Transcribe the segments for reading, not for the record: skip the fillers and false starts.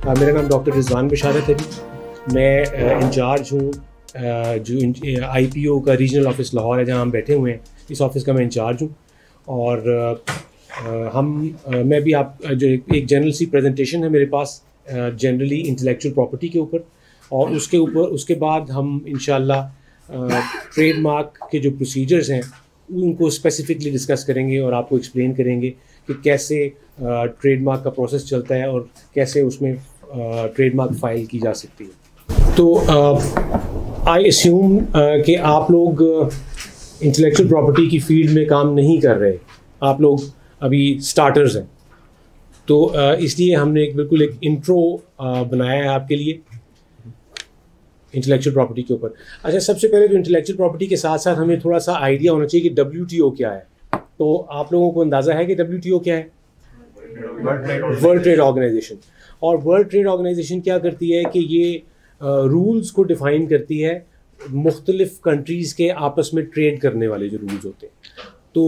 मेरा नाम डॉक्टर रिजवान बशारत है जी। मैं इंचार्ज हूँ जो IPO का रीजनल ऑफिस लाहौर है जहाँ हम बैठे हुए हैं, इस ऑफिस का मैं इंचार्ज हूँ। और मैं भी आप जो एक जनरल सी प्रेजेंटेशन है मेरे पास जनरली इंटेलेक्चुअल प्रॉपर्टी के ऊपर, और उसके बाद हम इंशाल्लाह ट्रेडमार्क के जो प्रोसीजर्स हैं उनको स्पेसिफिकली डिस्कस करेंगे और आपको एक्सप्लेन करेंगे कि कैसे ट्रेडमार्क का प्रोसेस चलता है और कैसे उसमें ट्रेडमार्क फाइल की जा सकती है। तो आई अस्यूम कि आप लोग इंटेलेक्चुअल प्रॉपर्टी की फील्ड में काम नहीं कर रहे, आप लोग अभी स्टार्टर्स हैं। तो इसलिए हमने बिल्कुल एक इंट्रो बनाया है आपके लिए इंटेलेक्चुअल प्रॉपर्टी के ऊपर। अच्छा, सबसे पहले तो इंटेलेक्चुअल प्रॉपर्टी के साथ साथ हमें थोड़ा सा आइडिया होना चाहिए कि WTO क्या है। तो आप लोगों को अंदाज़ा है कि WTO क्या है? World trade organisation. और वर्ल्ड ट्रेड ऑर्गेनाइजेशन क्या करती है कि ये रूल्स को डिफ़ाइन करती है मुख्तलिफ कंट्रीज़ के आपस में ट्रेड करने वाले जो रूल्स होते हैं।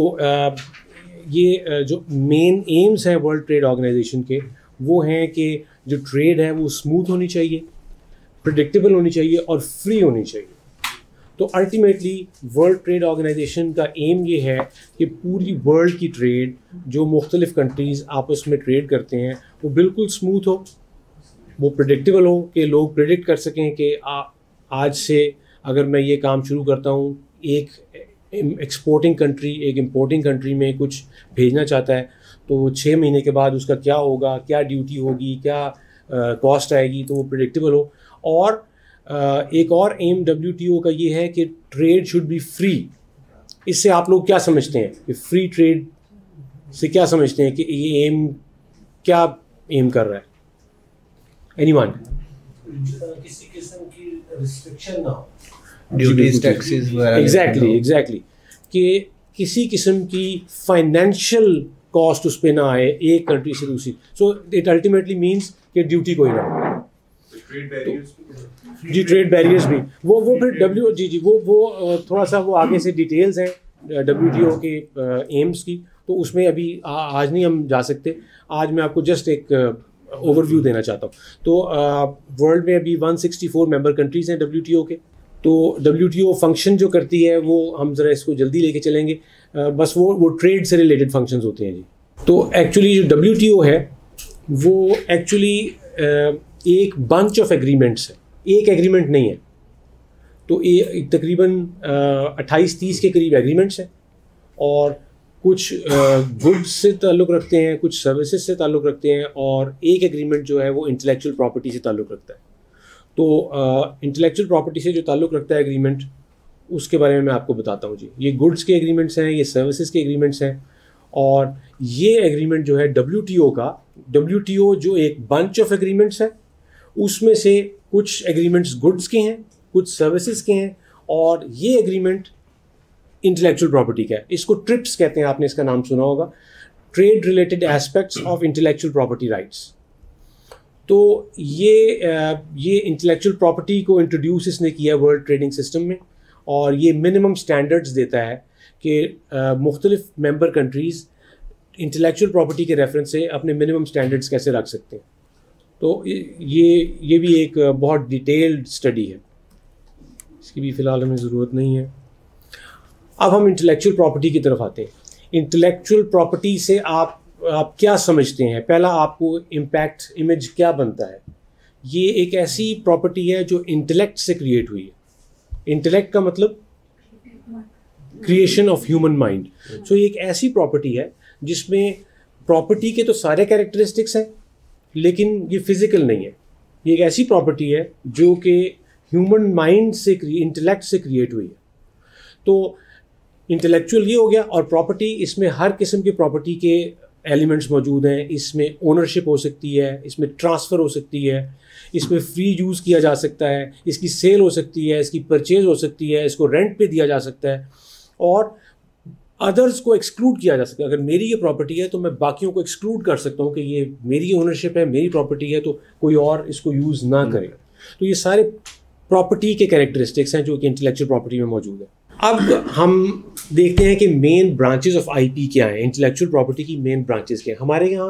तो ये जो मेन एम्स हैं वर्ल्ड ट्रेड ऑर्गेनाइजेशन के, वो हैं कि जो ट्रेड है वो स्मूथ होनी चाहिए, प्रेडिक्टेबल होनी चाहिए और फ्री होनी चाहिए। तो अल्टीमेटली वर्ल्ड ट्रेड ऑर्गेनाइजेशन का एम ये है कि पूरी वर्ल्ड की ट्रेड जो मुख्तलिफ कंट्रीज़ आपस में ट्रेड करते हैं वो बिल्कुल स्मूथ हो, वो प्रेडिक्टेबल हो, कि लोग प्रेडिक्ट कर सकें कि आज से अगर मैं ये काम शुरू करता हूँ, एक एक्सपोर्टिंग कंट्री एक इम्पोर्टिंग कंट्री में कुछ भेजना चाहता है, तो 6 महीने के बाद उसका क्या होगा, क्या ड्यूटी होगी, क्या कॉस्ट आएगी, तो वो प्रेडिक्टेबल हो। और एक और एम WTO का ये है कि ट्रेड शुड बी फ्री। इससे आप लोग क्या समझते हैं कि फ्री ट्रेड से क्या समझते हैं कि ये एम क्या एम कर रहा है? एनीवन? किसी किस्म की रिस्ट्रिक्शन ना हो, ड्यूटीज, टैक्सेस वगैरह। एग्जैक्टली कि किसी किस्म की फाइनेंशियल कॉस्ट उस पर ना आए एक कंट्री से दूसरी। सो इट अल्टीमेटली मीन्स कि ड्यूटी कोई ना हो। जी, ट्रेड बैरियर्स भी वो फिर वो थोड़ा सा वो आगे से डिटेल्स हैं WTO के एम्स की, तो उसमें अभी आज नहीं हम जा सकते। आज मैं आपको जस्ट एक ओवरव्यू देना चाहता हूँ। तो वर्ल्ड में अभी 164 मेंबर कंट्रीज़ हैं WTO के। तो WTO फंक्शन जो करती है वो हम ज़रा इसको जल्दी लेके चलेंगे। बस वो ट्रेड से रिलेटेड फंक्शंस होते हैं जी। तो एक्चुअली जो WTO है वो एक्चुअली एक बंच ऑफ एग्रीमेंट्स है, एक एग्रीमेंट नहीं है। तो ये तकरीबन 28-30 के करीब एग्रीमेंट्स हैं, और कुछ गुड्स से ताल्लुक़ रखते हैं, कुछ सर्विसेज से ताल्लुक़ रखते हैं, और एक एग्रीमेंट जो है वो इंटेलेक्चुअल प्रॉपर्टी से ताल्लुक़ रखता है। तो इंटेलेक्चुअल प्रॉपर्टी से जो ताल्लुक़ रखता है एग्रीमेंट, उसके बारे में मैं आपको बताता हूँ जी। ये गुड्स के एग्रीमेंट्स हैं, ये सर्विसेज के एग्रीमेंट्स हैं, और ये एग्रीमेंट जो है WTO जो एक बंच ऑफ एग्रीमेंट्स है, उसमें से कुछ एग्रीमेंट्स गुड्स के हैं, कुछ सर्विसेज के हैं, और ये एग्रीमेंट इंटेलेक्चुअल प्रॉपर्टी का है। इसको ट्रिप्स कहते हैं, आपने इसका नाम सुना होगा, trade related aspects of intellectual property rights. तो ये इंटेलेक्चुअल प्रॉपर्टी को इंट्रोड्यूस इसने किया वर्ल्ड ट्रेडिंग सिस्टम में, और ये मिनिमम स्टैंडर्ड्स देता है कि मुख्तलिफ मेंबर कंट्रीज़ इंटेलेक्चुअल प्रॉपर्टी के रेफरेंस से अपने मिनिमम स्टैंडर्ड्स कैसे रख सकते हैं। तो ये भी एक बहुत डिटेल्ड स्टडी है, इसकी भी फ़िलहाल हमें ज़रूरत नहीं है। अब हम इंटेलेक्चुअल प्रॉपर्टी की तरफ आते हैं। इंटेलेक्चुअल प्रॉपर्टी से आप क्या समझते हैं? पहला आपको इम्पैक्ट इमेज क्या बनता है? ये एक ऐसी प्रॉपर्टी है जो इंटेलेक्ट से क्रिएट हुई है। इंटेलेक्ट का मतलब creation of human mind. So ये एक ऐसी प्रॉपर्टी है जिसमें प्रॉपर्टी के तो सारे कैरेक्टरिस्टिक्स हैं, लेकिन ये फिजिकल नहीं है। ये एक ऐसी प्रॉपर्टी है जो कि ह्यूमन माइंड से इंटेलेक्ट से क्रिएट हुई है। तो इंटेलेक्चुअल ये हो गया, और प्रॉपर्टी, इसमें हर किस्म की प्रॉपर्टी के एलिमेंट्स मौजूद हैं। इसमें ओनरशिप हो सकती है, इसमें ट्रांसफ़र हो सकती है, इसमें फ्री यूज़ किया जा सकता है, इसकी सेल हो सकती है, इसकी परचेज़ हो सकती है, इसको रेंट पे दिया जा सकता है, और अदर्स को एक्सक्लूड किया जा सकता है। अगर मेरी ये प्रॉपर्टी है तो मैं बाकियों को एक्सक्लूड कर सकता हूँ कि ये मेरी ओनरशिप है, मेरी प्रॉपर्टी है, तो कोई और इसको यूज़ ना करे। तो ये सारे प्रॉपर्टी के कैरेक्टरिस्टिक्स हैं जो कि इंटेलेक्चुअल प्रॉपर्टी में मौजूद है। अब हम देखते हैं कि मेन ब्रांचेस ऑफ आईपी क्या हैं, इंटेलेक्चुअल प्रॉपर्टी की मेन ब्रांचेस क्या हैं। हमारे यहाँ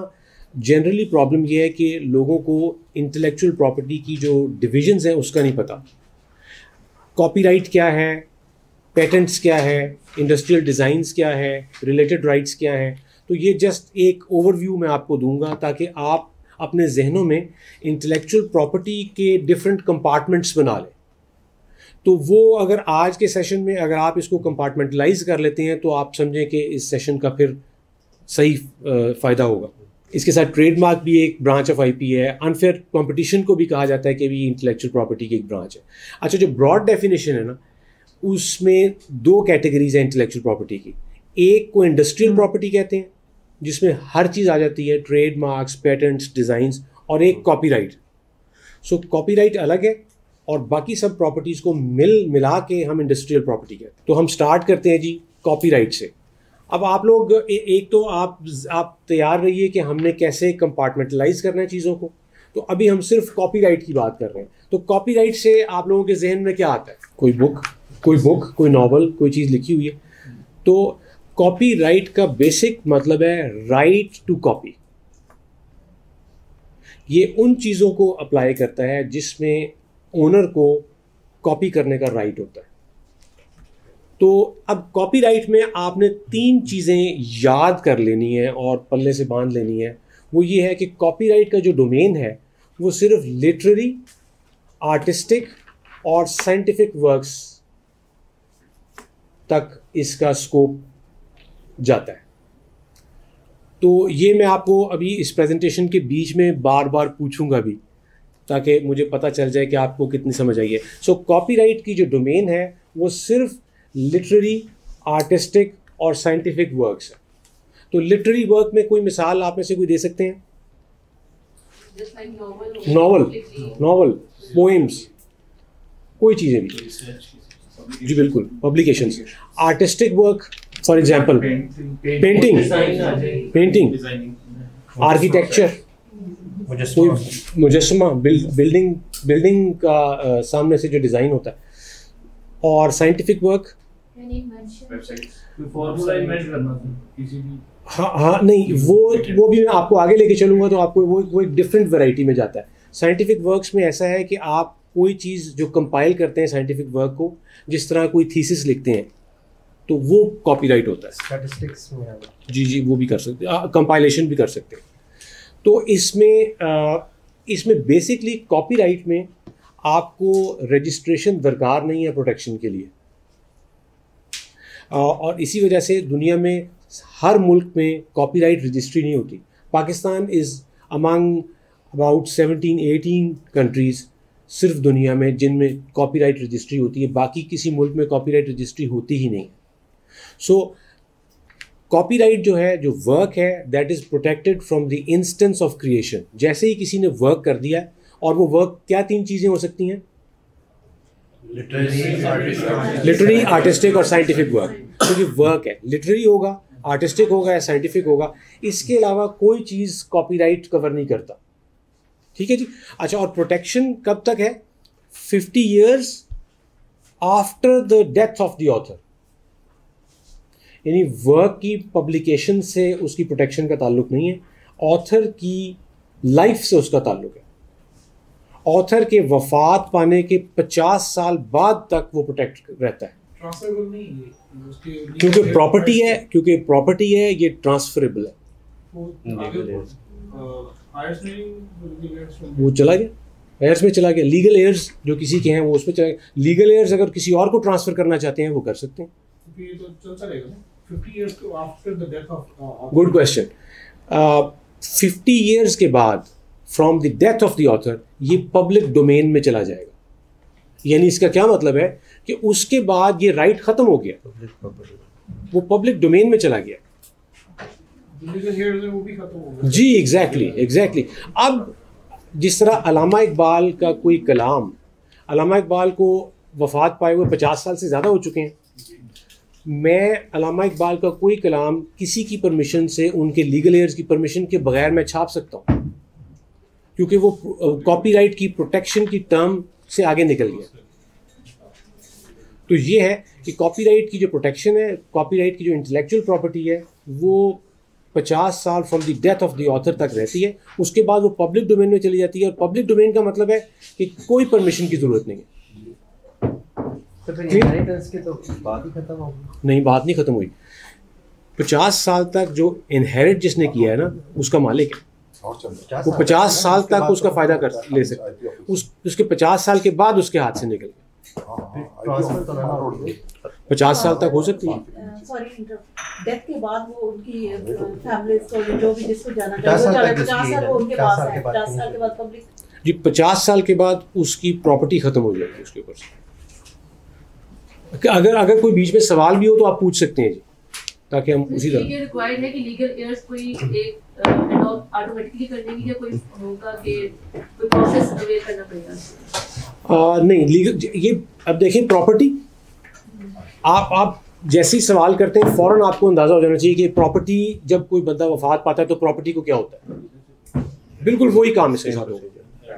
जनरली प्रॉब्लम ये है कि लोगों को इंटेलेक्चुअल प्रॉपर्टी की जो डिविजन्स हैं उसका नहीं पता। कॉपीराइट क्या है, पेटेंट्स क्या है, इंडस्ट्रियल डिज़ाइंस क्या है, रिलेटेड राइट्स क्या हैं। तो ये जस्ट एक ओवरव्यू मैं आपको दूंगा ताकि आप अपने जहनों में इंटेलेक्चुअल प्रॉपर्टी के डिफरेंट कंपार्टमेंट्स बना लें। तो वो अगर आज के सेशन में अगर आप इसको कंपार्टमेंटलाइज कर लेते हैं तो आप समझें कि इस सेशन का फिर सही फ़ायदा होगा। इसके साथ ट्रेडमार्क भी एक ब्रांच ऑफ आईपी है। अनफेयर कंपटीशन को भी कहा जाता है कि भी इंटेलेक्चुअल प्रॉपर्टी की एक ब्रांच है। अच्छा, जो ब्रॉड डेफिनेशन है ना, उसमें दो कैटेगरीज हैं इंटेलेक्चुअल प्रॉपर्टी की। एक को इंडस्ट्रियल प्रॉपर्टी कहते हैं जिसमें हर चीज़ आ जाती है, ट्रेडमार्क्स, पेटेंट्स, डिज़ाइंस, और एक कॉपीराइट। सो कॉपीराइट अलग है और बाकी सब प्रॉपर्टीज़ को मिला के हम इंडस्ट्रियल प्रॉपर्टी कहते हैं। तो हम स्टार्ट करते हैं जी कॉपीराइट से। अब आप लोग एक तो आप तैयार रहिए कि हमने कैसे कंपार्टमेंटलाइज करना है चीज़ों को। तो अभी हम सिर्फ कॉपीराइट की बात कर रहे हैं। तो कॉपीराइट से आप लोगों के जहन में क्या आता है? कोई बुक, कोई नॉवल, कोई चीज़ लिखी हुई है। तो कॉपीराइट का बेसिक मतलब है राइट टू कॉपी। ये उन चीज़ों को अप्लाई करता है जिसमें ओनर को कॉपी करने का राइट होता है। तो अब कॉपीराइट में आपने 3 चीज़ें याद कर लेनी है और पल्ले से बांध लेनी है। वो ये है कि कॉपीराइट का जो डोमेन है वो सिर्फ लिटरेरी, आर्टिस्टिक और साइंटिफिक वर्क्स तक इसका स्कोप जाता है। तो ये मैं आपको अभी इस प्रेजेंटेशन के बीच में बार बार पूछूंगा भी ताकि मुझे पता चल जाए कि आपको कितनी समझ आई है। सो कॉपीराइट की जो डोमेन है वो सिर्फ लिटरेरी, आर्टिस्टिक और साइंटिफिक वर्क्स है। तो लिटरेरी वर्क में कोई मिसाल आप में से कोई दे सकते हैं? नॉवल, पोएम्स, कोई चीज़ें भी। जी बिल्कुल, publications. Artistic work for example painting, architecture, मुजस्समा, बिल्डिंग का सामने से जो डिज़ाइन होता है। और साइंटिफिक वर्क, हाँ नहीं, वो भी मैं आपको आगे लेके चलूँगा तो आपको वो एक डिफरेंट वैरायटी में जाता है। साइंटिफिक वर्क्स में ऐसा है कि आप कोई चीज़ जो कंपाइल करते हैं साइंटिफिक वर्क को, जिस तरह कोई थीसिस लिखते हैं, तो वो कॉपीराइट होता है। स्टैटिस्टिक्स में जी वो भी कर सकते हैं, कंपाइलेशन भी कर सकते हैं। तो इसमें बेसिकली कॉपीराइट में आपको रजिस्ट्रेशन दरकार नहीं है प्रोटेक्शन के लिए। और इसी वजह से दुनिया में हर मुल्क में कॉपीराइट रजिस्ट्री नहीं होती। Pakistan is among about 17-18 countries सिर्फ दुनिया में जिनमें कॉपीराइट रजिस्ट्री होती है। बाकी किसी मुल्क में कॉपीराइट रजिस्ट्री होती ही नहीं। सो कॉपीराइट जो है, जो वर्क है, that is protected from the instance of creation. जैसे ही किसी ने वर्क कर दिया, और वो वर्क क्या 3 चीज़ें हो सकती हैं? लिटरेरी, आर्टिस्टिक और साइंटिफिक वर्क। तो ये वर्क है, लिटरेरी होगा, आर्टिस्टिक होगा या साइंटिफिक होगा। इसके अलावा कोई चीज़ कॉपीराइट कवर नहीं करता। ठीक है जी। अच्छा, और प्रोटेक्शन कब तक है? 50 years after the death of the author. यानी वर्क की पब्लिकेशन से उसकी प्रोटेक्शन का ताल्लुक नहीं है, ऑथर की लाइफ से उसका ताल्लुक है। ऑथर के वफात पाने के 50 साल बाद तक वो प्रोटेक्ट रहता है। ट्रांसफरेबल नहीं है क्योंकि प्रॉपर्टी है, ये ट्रांसफरेबल है। वो चला गया, एयर्स में चला गया। लीगल एयर्स जो किसी के हैं वो उसमें चला गया। लीगल एयर्स अगर किसी और को ट्रांसफर करना चाहते हैं वो कर सकते हैं। ये तो चलता रहेगा ना 50 years after the death of. Good question. 50 years के बाद from the death of the author ये पब्लिक डोमेन में चला जाएगा। यानी इसका क्या मतलब है कि उसके बाद ये राइट खत्म हो गया, वो पब्लिक डोमेन में चला गया। वो भी खत्म हो गया। जी एग्जैक्टली। अब जिस तरह अल्लामा इकबाल का कोई कलाम, अल्लामा इकबाल को वफात पाए हुए 50 साल से ज़्यादा हो चुके हैं। मैं अल्लामा इकबाल का कोई कलाम किसी की परमिशन से, उनके लीगल एयर्स की परमिशन के बगैर मैं छाप सकता हूँ, क्योंकि वो कॉपीराइट की प्रोटेक्शन की टर्म से आगे निकल गया। तो ये है कि कॉपीराइट की जो प्रोटेक्शन है, कॉपीराइट की जो इंटेलेक्चुअल प्रॉपर्टी है, वो 50 साल from the death of the author तक रहती है, उसके बाद वो पब्लिक डोमेन में चली जाती है। और पब्लिक डोमेन का मतलब है कि कोई परमिशन की ज़रूरत नहीं है। तो फिर इनहेरिटेंस की तो बात ही खत्म हो गई। नहीं, बात नहीं खत्म हुई। 50 साल तक जो इनहेरिट जिसने किया है ना, उसका मालिक है, वो 50 साल तक उसका फायदा कर ले सकता है। उसके 50 साल के बाद उसके हाथ से निकल गया, 50 साल तक हो सकती है। सॉरी, डेथ के बाद वो उनकी फैमिली स्टोरी जो भी जिसको जाना चाहिए 50 साल वो उनके पास है, 50 साल के बाद पब्लिक जी 50 साल के बाद उसकी प्रॉपर्टी खत्म हो जाएगी उसके ऊपर से। अगर कोई बीच में सवाल भी हो तो आप पूछ सकते हैं जी, ताकि हम उसी तरह। ये रिक्वायर्ड है कि लीगल एयर्स कोई एक अडॉप्ट ऑटोमेटिकली कर देंगे या कोई होगा कि कोई प्रोसेस अवेयर करना पड़ेगा? नहीं, लीगल ये अब देखें प्रॉपर्टी, आप जैसे ही सवाल करते हैं फौरन आपको अंदाज़ा हो जाना चाहिए कि प्रॉपर्टी, जब कोई बंदा वफात पाता है तो प्रॉपर्टी को क्या होता है, बिल्कुल वही काम इसके साथ होगा।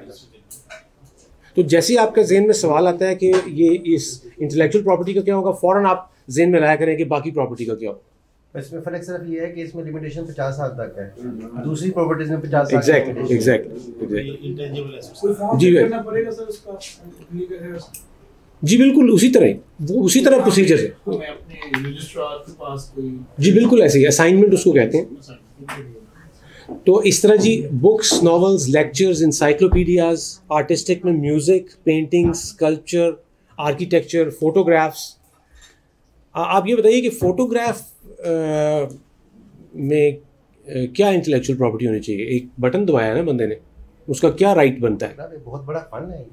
तो जैसे ही आपका ज़हन में सवाल आता है कि ये इस इंटेलेक्चुअल प्रॉपर्टी का क्या होगा, फौरन आप ज़हन में लाया करें कि बाकी प्रॉपर्टी का क्या होगा। इसमें फर्क सिर्फ ये है कि इसमें लिमिटेशन 50 साल तक है, दूसरी प्रॉपर्टीज में 50 साल। एग्जैक्टली जी, बिल्कुल उसी तरह प्रोसीजर है जी, बिल्कुल ऐसे ही असाइनमेंट उसको कहते हैं। तो इस तरह जी बुक्स, नॉवेल्स, लेक्चर्स, इंसाइक्लोपीडियाज, आर्टिस्टिक में music, paintings, sculpture, architecture, photographs. आप ये बताइए कि फ़ोटोग्राफ में क्या इंटेलेक्चुअल प्रॉपर्टी होनी चाहिए? एक बटन दबाया ना बंदे ने, उसका क्या राइट बनता है? बहुत बड़ा फन है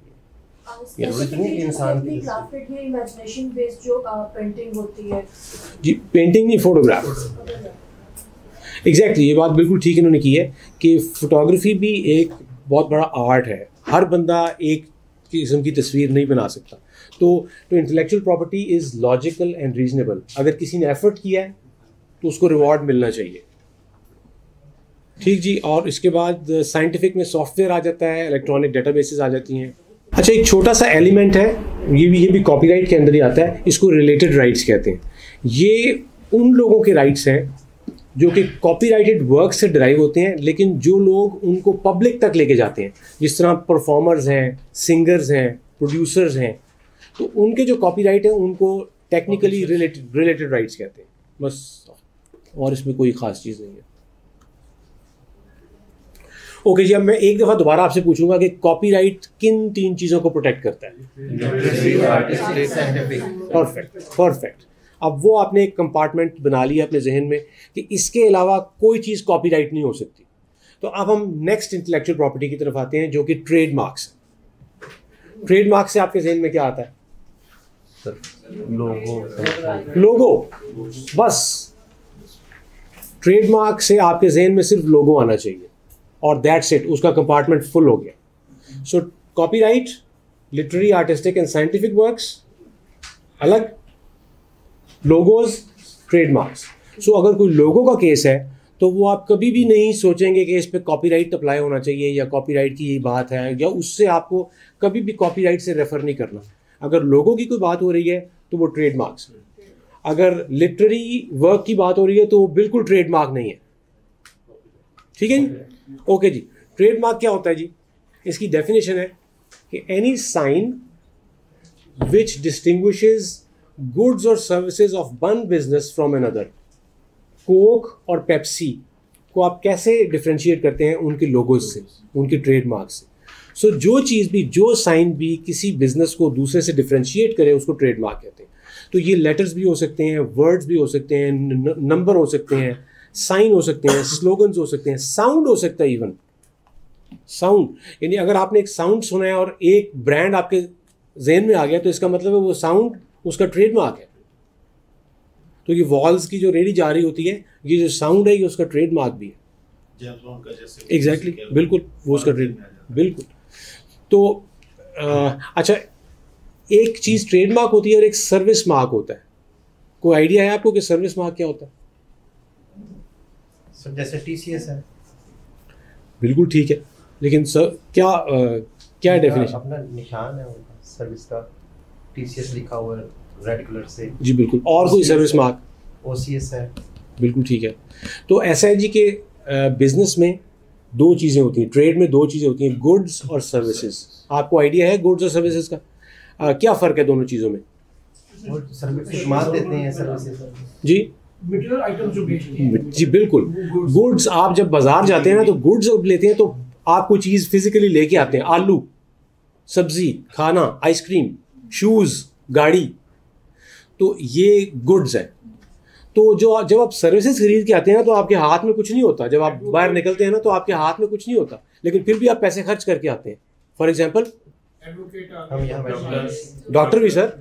इमेजिनेशन बेस्ड जो पेंटिंग होती है जी, पेंटिंग नहीं, फोटोग्राफ। एग्जैक्टली ये बात बिल्कुल ठीक इन्होंने की है कि फोटोग्राफी भी एक बहुत बड़ा आर्ट है, हर बंदा एक किस्म की तस्वीर नहीं बना सकता। तो intellectual property is logical and reasonable. अगर किसी ने एफर्ट किया है तो उसको रिवॉर्ड मिलना चाहिए, ठीक जी। और इसके बाद साइंटिफिक में सॉफ्टवेयर आ जाता है, इलेक्ट्रॉनिक डेटाबेसेस आ जाती हैं। अच्छा, एक छोटा सा एलिमेंट है, ये भी कॉपीराइट के अंदर ही आता है, इसको रिलेटेड राइट्स कहते हैं। ये उन लोगों के राइट्स हैं जो कि कॉपीराइटेड वर्क से डिराइव होते हैं, लेकिन जो लोग उनको पब्लिक तक लेके जाते हैं, जिस तरह परफॉर्मर्स हैं, सिंगर्स हैं, प्रोड्यूसर्स हैं, तो उनके जो कॉपीराइट हैं उनको टेक्निकली रिलेटेड राइट्स कहते हैं, बस। और इसमें कोई ख़ास चीज़ नहीं है। ओके जी, अब मैं एक दफ़ा दोबारा आपसे पूछूंगा कि कॉपीराइट किन 3 चीज़ों को प्रोटेक्ट करता है? परफेक्ट। अब वो आपने एक कंपार्टमेंट बना लिया अपने जहन में कि इसके अलावा कोई चीज़ कॉपीराइट नहीं हो सकती। तो अब हम नेक्स्ट इंटेलेक्चुअल प्रॉपर्टी की तरफ आते हैं, जो कि ट्रेडमार्क्स। ट्रेडमार्क से आपके जहन में क्या आता है? लोगो, बस। ट्रेडमार्क से आपके जहन में सिर्फ लोगो आना चाहिए और दैट्स इट, उसका कंपार्टमेंट फुल हो गया। So copyright, literary, artistic and scientific works अलग, लोगोज, ट्रेडमार्क्स। सो अगर कोई लोगो का केस है तो वो आप कभी भी नहीं सोचेंगे कि इस पे कॉपीराइट अप्लाई होना चाहिए या कॉपीराइट की ये बात है, या उससे आपको कभी भी कॉपीराइट से रेफर नहीं करना। अगर लोगों की कोई बात हो रही है तो वो ट्रेडमार्क्स है। अगर लिटरेरी वर्क की बात हो रही है तो वो बिल्कुल ट्रेडमार्क नहीं है, ठीक है जी। ओके जी, ट्रेडमार्क क्या होता है जी? इसकी डेफिनेशन है कि any sign which distinguishes goods और services of one business from another. Coke और पेप्सी को आप कैसे डिफ्रेंशिएट करते हैं? उनके लोगोज से, उनके ट्रेडमार्क से। सो जो चीज़ भी, जो साइन भी किसी बिजनेस को दूसरे से डिफ्रेंशिएट करे, उसको ट्रेडमार्क कहते हैं। तो ये लेटर्स भी हो सकते हैं, वर्ड्स भी हो सकते हैं, नंबर हो सकते हैं, साइन हो सकते हैं, स्लोगन्स हो सकते हैं, साउंड हो सकता है, इवन साउंड। यानी अगर आपने एक साउंड सुना है और एक ब्रांड आपके जहन में आ गया तो इसका मतलब है वो साउंड उसका ट्रेडमार्क है। तो ये वॉल्स की जो रेडी जा रही होती है, ये जो साउंड है ये उसका ट्रेडमार्क भी है। एग्जैक्टली, बिल्कुल वो उसका ट्रेड, बिल्कुल। तो अच्छा, एक चीज़ ट्रेडमार्क होती है और एक सर्विस मार्क होता है। कोई आइडिया है आपको कि सर्विस मार्क क्या होता है? सर जैसे TCS है। बिल्कुल ठीक है, लेकिन सर क्या डेफिनेशन? अपना निशान है उनका सर्विस का, TCS लिखा हुआ है रेड कलर से। जी बिल्कुल। और कोई सर्विस मार्क? OCS है। बिल्कुल ठीक है। तो ऐसा है जी कि बिजनेस में दो चीज़ें होती हैं, ट्रेड में दो चीज़ें होती हैं, गुड्स और सर्विसेज। आपको आइडिया है गुड्स और सर्विसेज का क्या फ़र्क है दोनों चीज़ों में? वो सर्विस माल देते हैं, सर्विसेज जी मटेरियल आइटम जो बेचते हैं। जी बिल्कुल। गुड्स, आप जब बाजार जाते हैं ना तो गुड्स जब लेते हैं तो आप कोई चीज़ फिजिकली लेके आते हैं, आलू, सब्जी, खाना, आइसक्रीम, शूज़, गाड़ी, तो ये गुड्स है। तो जो जब आप सर्विसेज खरीद के आते हैं ना तो आपके हाथ में कुछ नहीं होता, जब आप बाहर निकलते हैं ना तो आपके हाथ में कुछ नहीं होता, लेकिन फिर भी आप पैसे खर्च करके आते हैं। फॉर एग्जाम्पल हम यहाँ डॉक्टर भी सर,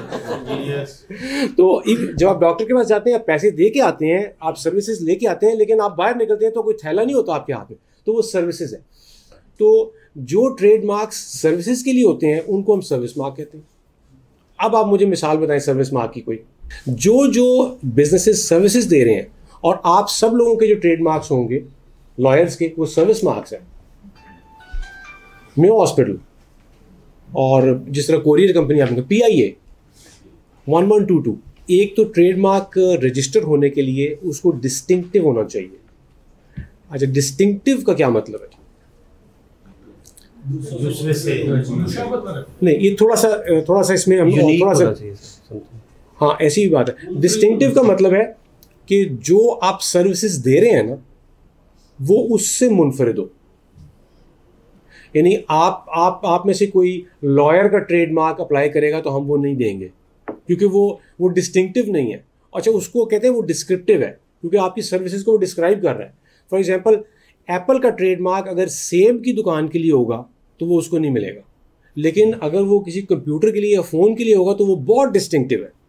तो जब आप डॉक्टर के पास जाते हैं आप पैसे दे के आते हैं, आप सर्विसेज लेके आते हैं, लेकिन आप बाहर निकलते हैं तो कोई थैला नहीं होता आपके हाथ में, तो वो सर्विसेज है। तो जो ट्रेडमार्क्स सर्विसेज के लिए होते हैं उनको हम सर्विस मार्क कहते हैं। अब आप मुझे मिसाल बताएं सर्विस मार्क की कोई, जो बिजनेसेस सर्विसेज दे रहे हैं, और आप सब लोगों के जो ट्रेडमार्क्स होंगे लॉयर्स के, वो सर्विस मार्क्स हैं। मेयो हॉस्पिटल और जिस तरह कोरियर कंपनी आपने PIA 1122, एक तो ट्रेडमार्क रजिस्टर होने के लिए उसको डिस्टिंक्टिव होना चाहिए। अच्छा, डिस्टिंक्टिव का क्या मतलब है? दूसरे से नहीं, ये थोड़ा सा इसमें हम थोड़ा सा, हाँ ऐसी ही बात है। डिस्टिंक्टिव का मतलब है कि जो आप सर्विसेज दे रहे हैं ना वो उससे मुनफरिद हो। यानी आप में से कोई लॉयर का ट्रेडमार्क अप्लाई करेगा तो हम वो नहीं देंगे, क्योंकि वो डिस्टिंक्टिव नहीं है। अच्छा, उसको कहते हैं वो डिस्क्रिप्टिव है, क्योंकि आपकी सर्विसेज को वो डिस्क्राइब कर रहा है। फॉर एग्जांपल, एप्पल का ट्रेडमार्क अगर सेब की दुकान के लिए होगा तो वो उसको नहीं मिलेगा, लेकिन अगर वो किसी कंप्यूटर के लिए या फ़ोन के लिए होगा तो वो बहुत डिस्टिंक्टिव है,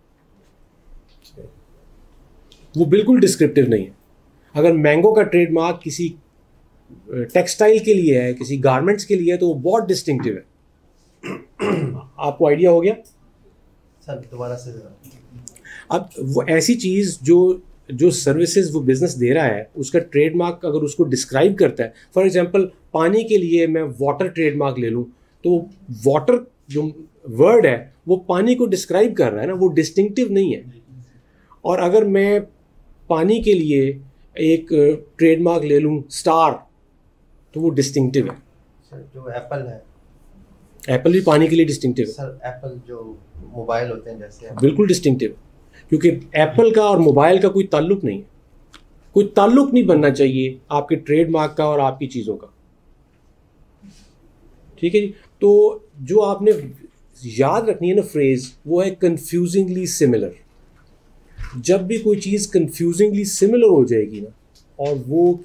वो बिल्कुल डिस्क्रिप्टिव नहीं है। अगर मैंगो का ट्रेडमार्क किसी टेक्सटाइल के लिए है, किसी गारमेंट्स के लिए है, तो वो बहुत डिस्टिंक्टिव है। आपको आइडिया हो गया सर? दोबारा से अब वो ऐसी चीज़ जो सर्विसेज वो बिजनेस दे रहा है, उसका ट्रेडमार्क अगर उसको डिस्क्राइब करता है, फॉर एग्जांपल पानी के लिए मैं वाटर ट्रेडमार्क ले लूँ, तो वाटर जो वर्ड है वो पानी को डिस्क्राइब कर रहा है ना, वो डिस्टिंक्टिव नहीं है। और अगर मैं पानी के लिए एक ट्रेडमार्क ले लूँ स्टार, तो वो डिस्टिंक्टिव है। सर जो एप्पल है, एप्पल भी पानी के लिए डिस्टिंक्टिव है सर। एप्पल जो मोबाइल होते हैं जैसे, बिल्कुल डिस्टिंक्टिव है, क्योंकि एप्पल का और मोबाइल का कोई ताल्लुक नहीं है, कोई ताल्लुक नहीं बनना चाहिए आपके ट्रेडमार्क का और आपकी चीज़ों का। ठीक है जी। तो जो आपने याद रखनी है ना फ्रेज, वो है कंफ्यूजिंगली सिमिलर। जब भी कोई चीज़ कंफ्यूजिंगली सिमिलर हो जाएगी ना, और वो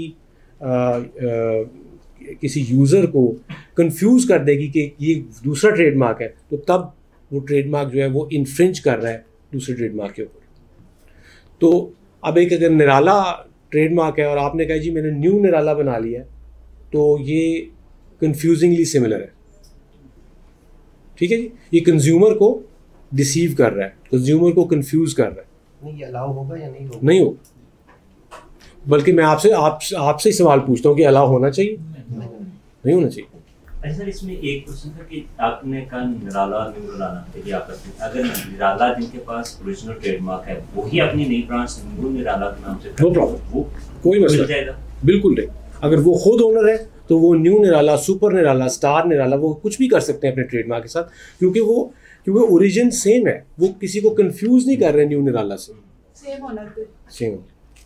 किसी यूज़र को कंफ्यूज कर देगी कि ये दूसरा ट्रेडमार्क है, तो तब वो ट्रेडमार्क जो है वो इन्फ्रिंज कर रहा है दूसरे ट्रेडमार्क के ऊपर। तो अब एक अगर निराला ट्रेडमार्क है और आपने कहा जी मैंने न्यू निराला बना लिया है, तो ये कंफ्यूजिंगली सिमिलर है। ठीक है जी। ये कंज्यूमर को डिसीव कर रहा है, कंज्यूमर को कंफ्यूज कर रहा है। नहीं, ये अलाउ होगा या नहीं होगा? नहीं होगा, बल्कि मैं आपसे ही सवाल पूछता हूँ कि अलाउ होना चाहिए? नहीं होना चाहिए। अच्छा सर, इसमें एक क्वेश्चन था कि आपने कहा निराला न्यू निराला, देखिए आपस में अगर निराला जिनके पास ओरिजिनल ट्रेडमार्क है वही अपनी नई ब्रांच न्यू निराला के नाम से, नो प्रॉब्लम, वो कोई मसला मिल जाएगा? बिल्कुल नहीं। अगर वो खुद ओनर है तो वो new Nirala, super Nirala, star Nirala, वो कुछ भी कर सकते हैं अपने ट्रेडमार्क के साथ, क्योंकि ओरिजिन सेम है। वो किसी को कंफ्यूज नहीं कर रहे न्यू निराला से, सेम ओनर पे सेम।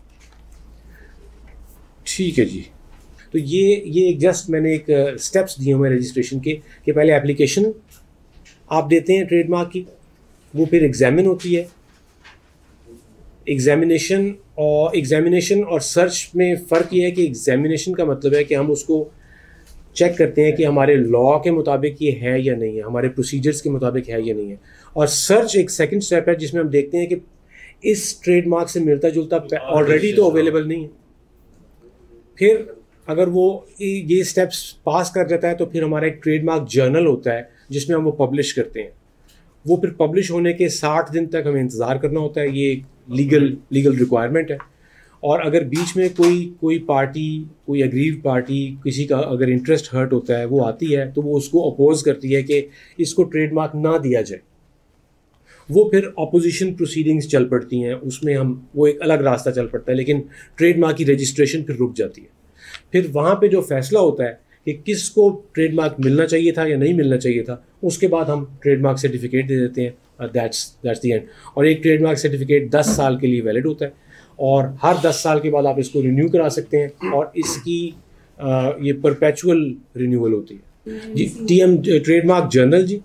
ठीक है जी। तो ये एक जस्ट मैंने एक स्टेप्स दिए हुए रजिस्ट्रेशन के, कि पहले एप्लीकेशन आप देते हैं ट्रेडमार्क की, वो फिर एग्जामिन होती है। एग्जामिनेशन और सर्च में फ़र्क ये है कि एग्जामिनेशन का मतलब है कि हम उसको चेक करते हैं कि हमारे लॉ के मुताबिक ये है या नहीं है, हमारे प्रोसीजर्स के मुताबिक है या नहीं है। और सर्च एक सेकंड स्टेप है जिसमें हम देखते हैं कि इस ट्रेडमार्क से मिलता जुलता ऑलरेडी तो अवेलेबल नहीं है। फिर अगर वो ये स्टेप्स पास कर जाता है तो फिर हमारा एक ट्रेडमार्क जर्नल होता है जिसमें हम वो पब्लिश करते हैं। वो फिर पब्लिश होने के 60 दिन तक हमें इंतज़ार करना होता है, ये लीगल रिक्वायरमेंट है। और अगर बीच में कोई पार्टी, कोई अग्रीव पार्टी, किसी का अगर इंटरेस्ट हर्ट होता है, वो आती है तो वो उसको अपोज करती है कि इसको ट्रेडमार्क ना दिया जाए। वो फिर ऑपोजिशन प्रोसीडिंग्स चल पड़ती हैं, उसमें हम वो एक अलग रास्ता चल पड़ता है, लेकिन ट्रेडमार्क की रजिस्ट्रेशन फिर रुक जाती है। फिर वहाँ पे जो फैसला होता है कि किसको ट्रेडमार्क मिलना चाहिए था या नहीं मिलना चाहिए था, उसके बाद हम ट्रेडमार्क सर्टिफिकेट दे देते हैं। That's the end. और एक ट्रेडमार्क सर्टिफिकेट 10 साल के लिए वैलिड होता है और हर 10 साल के बाद आप इसको रिन्यू करा सकते हैं और इसकी ये परपेचुअल रिन्यूअल होती है जी। TM ट्रेडमार्क जर्नल जी,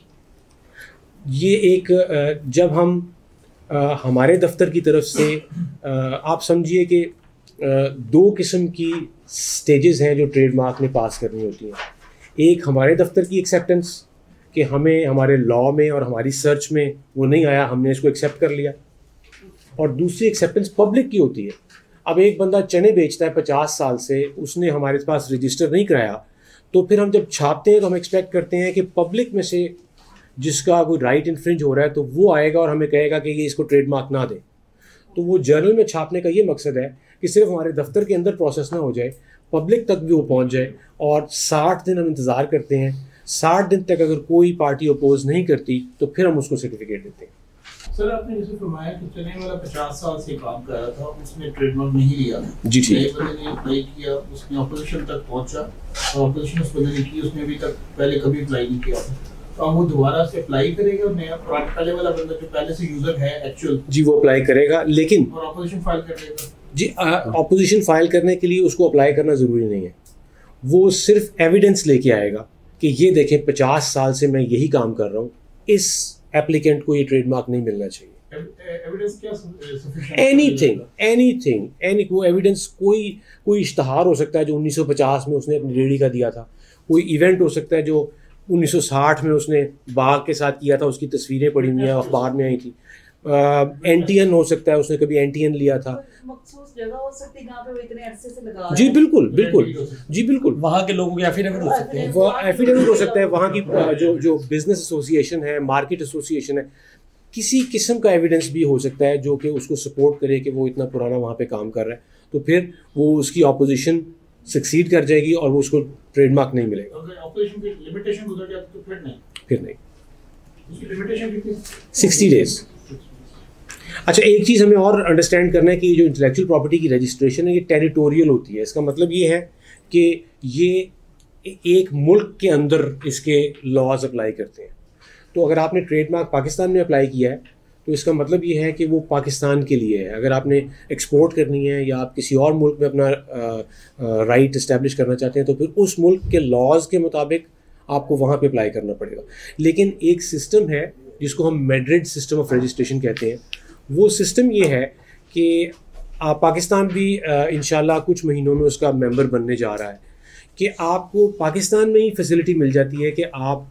ये एक जब हम हमारे दफ्तर की तरफ से आप समझिए कि 2 किस्म की स्टेजेस हैं जो ट्रेडमार्क में पास करनी होती हैं। एक हमारे दफ्तर की एक्सेप्टेंस कि हमें हमारे लॉ में और हमारी सर्च में वो नहीं आया, हमने इसको एक्सेप्ट कर लिया, और दूसरी एक्सेप्टेंस पब्लिक की होती है। अब एक बंदा चने बेचता है 50 साल से, उसने हमारे पास रजिस्टर नहीं कराया, तो फिर हम जब छापते हैं तो हम एक्सपेक्ट करते हैं कि पब्लिक में से जिसका कोई राइट इन्फ्रिंज हो रहा है तो वो आएगा और हमें कहेगा कि ये इसको ट्रेडमार्क ना दें। तो वो जर्नल में छापने का ये मकसद है कि सिर्फ हमारे दफ्तर के अंदर प्रोसेस ना हो जाए, पब्लिक तक भी वो पहुंच जाए। और 60 दिन हम इंतज़ार करते हैं, 60 दिन तक अगर कोई पार्टी अपोज नहीं करती तो फिर हम उसको सर्टिफिकेट देते हैं। सर, आपने जैसे फरमाया कि चने वाला 50 साल से काम कर रहा था, उसने ट्रेडमार्क नहीं लिया जी ठीक। एक बंदे ने अप्लाई किया, उसने ऑपोजिशन तक पहुंचा और ऑपोजिशन उस बंदे ने की, उसने अभी तक पहले कभी अप्लाई नहीं किया था, तो अब वो दोबारा से अप्लाई करेगा और नया पहले वाला बंदा जो पहले से यूजर है एक्चुअल जी वो अप्लाई करेगा, लेकिन और ऑपोजिशन फाइल कर देगा जी ऑपोजिशन फाइल करने के लिए उसको अप्लाई करना ज़रूरी नहीं है। वो सिर्फ एविडेंस लेके आएगा कि ये देखें 50 साल से मैं यही काम कर रहा हूँ, इस एप्लीकेंट को ये ट्रेडमार्क नहीं मिलना चाहिए। एविडेंस क्या सफिशिएंट? एनी वो एविडेंस कोई इश्तहार हो सकता है जो 1950 में उसने अपनी रेडी का दिया था, कोई इवेंट हो सकता है जो 1960 में उसने बाघ के साथ किया था, उसकी तस्वीरें पड़ी हुई हैं, अखबार में आई थी। एंटीएन हो सकता है, उसने कभी एंटीएन लिया था। मखसूस जगह हो सकती है जहाँ पे वो इतने अरसे से लगा रहा जी है। बिल्कुल जी बिल्कुल, वहाँ के लोगों के एफिडेविट हो सकते हैं, वो एफिडेविट हो सकता है, वहाँ की जो बिजनेस एसोसिएशन है, मार्केट एसोसिएशन है, किसी किस्म का एविडेंस भी हो सकता है जो कि उसको सपोर्ट करे कि वो इतना पुराना वहाँ पे काम कर रहा है। तो फिर वो उसकी ऑपोजिशन सक्सीड कर जाएगी और वो उसको ट्रेडमार्क नहीं मिलेगा। अगर ऑपोजिशन की लिमिटेशन गुजर जाती तो फिर नहीं। उसकी लिमिटेशन कितनी? 60 डेज। अच्छा, एक चीज़ हमें और अंडरस्टैंड करना है कि जो इंटेलेक्चुअल प्रॉपर्टी की रजिस्ट्रेशन है ये टेरिटोरियल होती है। इसका मतलब ये है कि ये एक मुल्क के अंदर इसके लॉज अप्लाई करते हैं। तो अगर आपने ट्रेडमार्क पाकिस्तान में अप्लाई किया है तो इसका मतलब ये है कि वो पाकिस्तान के लिए है। अगर आपने एक्सपोर्ट करनी है या आप किसी और मुल्क में अपना राइट इस्टेब्लिश करना चाहते हैं तो फिर उस मुल्क के लॉज के मुताबिक आपको वहाँ पे अप्लाई करना पड़ेगा। लेकिन एक सिस्टम है जिसको हम मैड्रिड सिस्टम ऑफ रजिस्ट्रेशन कहते हैं। वो सिस्टम ये है कि पाकिस्तान भी इंशाल्लाह कुछ महीनों में उसका मेंबर बनने जा रहा है कि आपको पाकिस्तान में ही फैसिलिटी मिल जाती है कि आप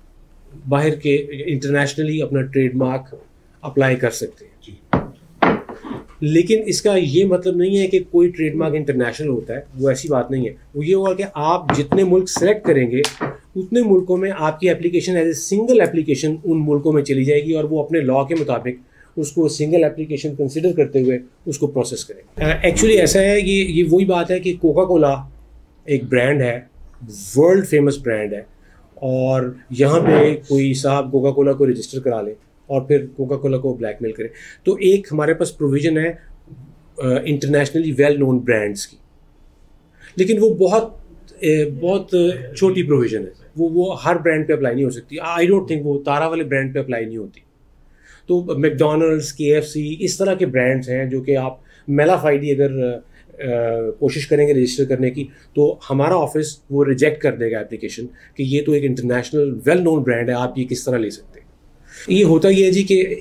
बाहर के इंटरनेशनली अपना ट्रेडमार्क अप्लाई कर सकते हैं। लेकिन इसका ये मतलब नहीं है कि कोई ट्रेडमार्क इंटरनेशनल होता है, वो ऐसी बात नहीं है। वो ये होगा कि आप जितने मुल्क सेलेक्ट करेंगे उतने मुल्कों में आपकी application as a single application उन मुल्कों में चली जाएगी और वो अपने लॉ के मुताबिक उसको सिंगल एप्लीकेशन कंसिडर करते हुए उसको प्रोसेस करेंगे। एक्चुअली ऐसा है कि ये वही बात है कि कोका कोला एक ब्रांड है, वर्ल्ड फेमस ब्रांड है, और यहाँ पे कोई साहब कोका कोला को रजिस्टर करा ले और फिर कोका कोला को ब्लैकमेल करे। तो एक हमारे पास प्रोविज़न है इंटरनेशनली वेल नोन ब्रांड्स की, लेकिन वो बहुत छोटी प्रोविज़न है, वो हर ब्रांड पे अप्लाई नहीं हो सकती। आई डोंट थिंक वो तारा वाले ब्रांड पे अप्लाई नहीं होती। तो मैकडोनल्ड्स, KFC इस तरह के ब्रांड्स हैं जो कि आप मेलाफाइडी अगर कोशिश करेंगे रजिस्टर करने की तो हमारा ऑफिस वो रिजेक्ट कर देगा एप्लीकेशन कि ये तो एक इंटरनेशनल वेल नोन ब्रांड है, आप ये किस तरह ले सकते हैं। ये होता ये है जी कि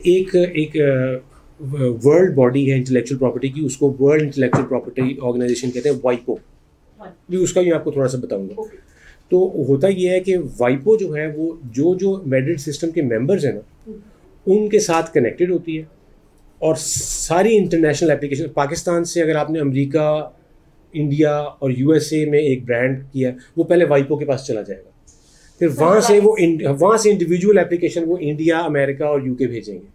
एक वर्ल्ड बॉडी है इंटेलेक्चुअल प्रॉपर्टी की, उसको वर्ल्ड इंटेलेक्चुअल प्रॉपर्टी ऑर्गेनाइजेशन कहते हैं, वाइपो। भी उसका भी आपको थोड़ा सा बताऊंगा। तो होता ये है कि वाइपो जो है वो जो मैड्रिड सिस्टम के मेंबर्स हैं ना उनके साथ कनेक्टेड होती है और सारी इंटरनेशनल एप्लीकेशन पाकिस्तान से अगर आपने अमेरिका, इंडिया और USA में एक ब्रांड किया वो पहले वाइपो के पास चला जाएगा, फिर वहाँ से इंडिविजुअल एप्लीकेशन वो इंडिया, अमेरिका और UK भेजेंगे।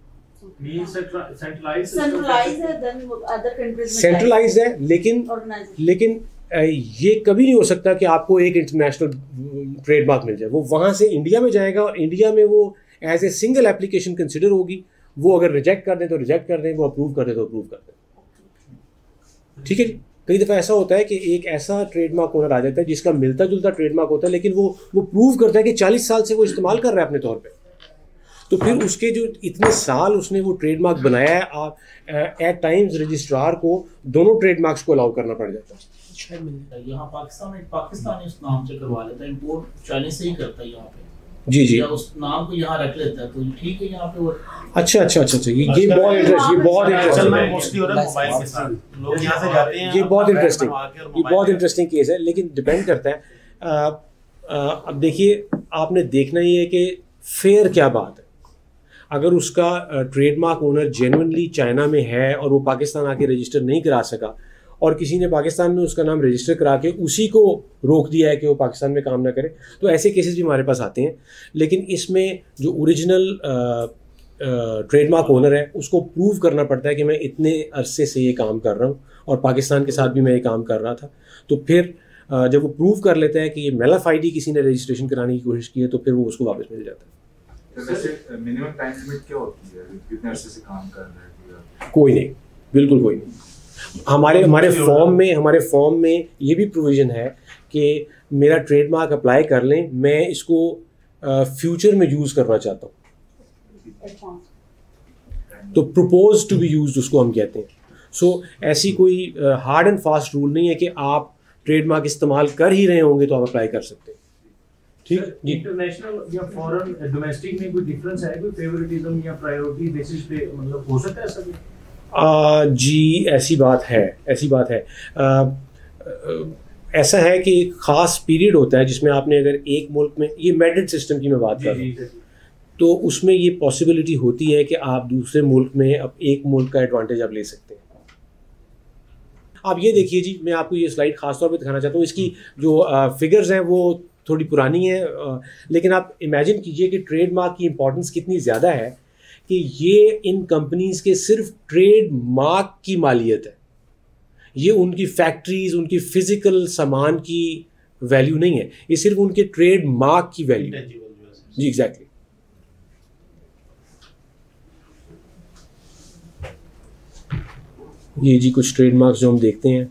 सेंट्रलाइज है लेकिन ये कभी नहीं हो सकता कि आपको एक इंटरनेशनल ट्रेडमार्क मिल जाए। वो वहाँ से इंडिया में जाएगा और इंडिया में वो as a single application consider होगी। वो अगर रिजेक्ट कर दें तो रिजेक्ट कर दें, वो अप्रूव कर दें तो अप्रूव कर दें। ठीक है जी। कई दफ़ा ऐसा होता है कि एक ऐसा ट्रेडमार्क ओनर आ जाता है जिसका मिलता जुलता ट्रेडमार्क होता है, लेकिन वो प्रूव करता है कि 40 साल से वो इस्तेमाल कर रहा है अपने तौर पे, तो फिर उसके जो इतने साल उसने वो ट्रेडमार्क बनाया है, एट टाइम्स रजिस्ट्रार को दोनों ट्रेडमार्क्स को अलाउ करना पड़ जाता है। यहाँ पाकिस्तानी उस नाम से करवा लेता है, इंपोर्ट चाइनीज से ही करता है यहाँ पे। जी जी, या उस नाम को यहाँ रख लेता है, तो ठीक है यहाँ पे वो। अच्छा, ये बहुत इंटरेस्टिंग, ये बहुत इंटरेस्टिंग, मोस्टली हो रहा है मोबाइल के साथ, लोग यहाँ से जाते हैं, ये बहुत इंटरेस्टिंग केस है, लेकिन डिपेंड करता है। अब देखिए, आपने देखना ही है कि फेयर क्या बात है। अगर उसका ट्रेडमार्क ओनर जेन्युइनली चाइना में है और वो पाकिस्तान आके रजिस्टर नहीं करा सका, और किसी ने पाकिस्तान में उसका नाम रजिस्टर करा के उसी को रोक दिया है कि वो पाकिस्तान में काम ना करे, तो ऐसे केसेस भी हमारे पास आते हैं। लेकिन इसमें जो ओरिजिनल ट्रेडमार्क ओनर है उसको प्रूव करना पड़ता है कि मैं इतने अरसे से ये काम कर रहा हूँ और पाकिस्तान के साथ भी मैं ये काम कर रहा था। तो फिर जब वो प्रूव कर लेता है कि ये मेलफ आईडी किसी ने रजिस्ट्रेशन कराने की कोशिश की है, तो फिर वो उसको वापस मिल जाता है। वैसे मिनिमम टाइम लिमिट क्या होती है, कितने अरसे से काम कर रहे हैं? कोई नहीं, बिल्कुल कोई नहीं। हमारे फॉर्म में ये भी प्रोविज़न है कि मेरा ट्रेडमार्क अप्लाई कर लें, मैं इसको फ्यूचर में यूज़ करना चाहता हूँ, तो प्रपोज टू बी यूज्ड उसको हम कहते हैं। सो ऐसी कोई हार्ड एंड फास्ट रूल नहीं है कि आप ट्रेडमार्क इस्तेमाल कर ही रहे होंगे तो आप अप्लाई कर सकते हैं। ठीक जी। इंटरनेशनल या फॉरेन डोमेस्टिक में कोई डिफरेंस है, कोई फेवरेटिज्म या प्रायोरिटी बेसिस पे मतलब हो सकता है ऐसा भी? जी, ऐसी बात है। ऐसा है कि ख़ास पीरियड होता है जिसमें आपने अगर एक मुल्क में, ये मेरिट सिस्टम की मैं बात कर रहा हूँ, तो उसमें ये पॉसिबिलिटी होती है कि आप दूसरे मुल्क में अब एक मुल्क का एडवांटेज आप ले सकते हैं। आप ये देखिए जी, मैं आपको ये स्लाइड ख़ास तौर पे दिखाना चाहता हूँ। इसकी जो फिगर्स हैं वो थोड़ी पुरानी है, लेकिन आप इमेजिन कीजिए कि ट्रेडमार्क की इंपॉर्टेंस कितनी ज़्यादा है कि ये इन कंपनीज़ के सिर्फ ट्रेडमार्क की मालियत है। ये उनकी फैक्ट्रीज़, उनकी फ़िज़िकल सामान की वैल्यू नहीं है, ये सिर्फ उनके ट्रेडमार्क की वैल्यू है। जी एग्जैक्टली। ये जी कुछ ट्रेडमार्क्स जो हम देखते हैं।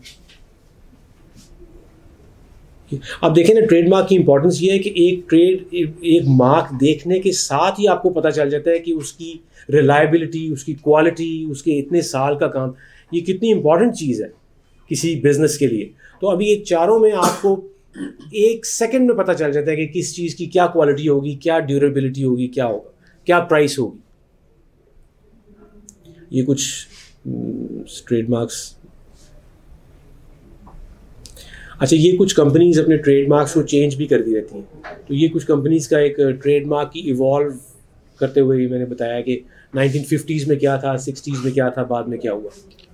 अब देखें ना, ट्रेडमार्क की इंपॉर्टेंस ये है कि एक मार्क देखने के साथ ही आपको पता चल जाता है कि उसकी रिलायबिलिटी, उसकी क्वालिटी, उसके इतने साल का काम, ये कितनी इंपॉर्टेंट चीज़ है किसी बिजनेस के लिए। तो अभी ये चारों में आपको एक सेकंड में पता चल जाता है कि किस चीज़ की क्या क्वालिटी होगी, क्या ड्यूरेबिलिटी होगी, क्या होगा, क्या प्राइस होगी। ये कुछ ट्रेडमार्क्स। अच्छा, ये कुछ कंपनीज अपने ट्रेडमार्क्स को चेंज भी करती रहती हैं। तो ये कुछ कंपनीज का एक ट्रेडमार्क की इवॉल्व करते हुए मैंने बताया कि 1950s में क्या था, 60s में क्या था, बाद में क्या हुआ।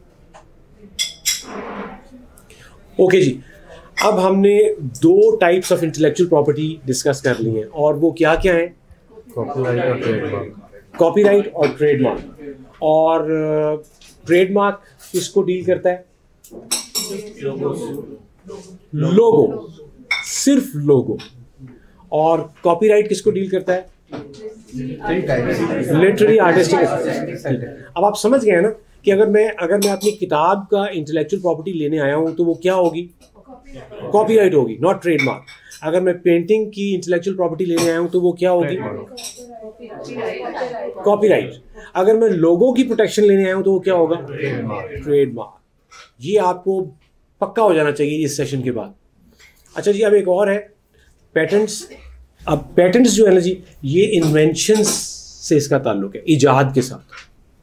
ओके जी, अब हमने 2 types of intellectual property discuss कर ली हैं, और वो क्या क्या है? कॉपीराइट और ट्रेडमार्क। और ट्रेडमार्क किसको डील करता है? लोगो, सिर्फ लोगो। और कॉपीराइट किसको डील करता है? Literary artistic. अब आप समझ गए ना कि अगर मैं अपनी किताब का इंटेलेक्चुअल प्रॉपर्टी लेने आया हूं तो वो क्या होगी? कॉपीराइट होगी, नॉट ट्रेडमार्क। अगर मैं पेंटिंग की इंटेलेक्चुअल प्रॉपर्टी लेने आया हूं तो वो क्या होगी? कॉपीराइट। अगर मैं लोगो की प्रोटेक्शन लेने आया हूं तो वो क्या होगा? ट्रेडमार्क। ये आपको पक्का हो जाना चाहिए इस सेशन के बाद। अच्छा जी, अब एक और है पेटेंट्स। अब पेटेंट्स जो है ना जी, ये इन्वेंशंस से इसका ताल्लुक है, इजाद के साथ।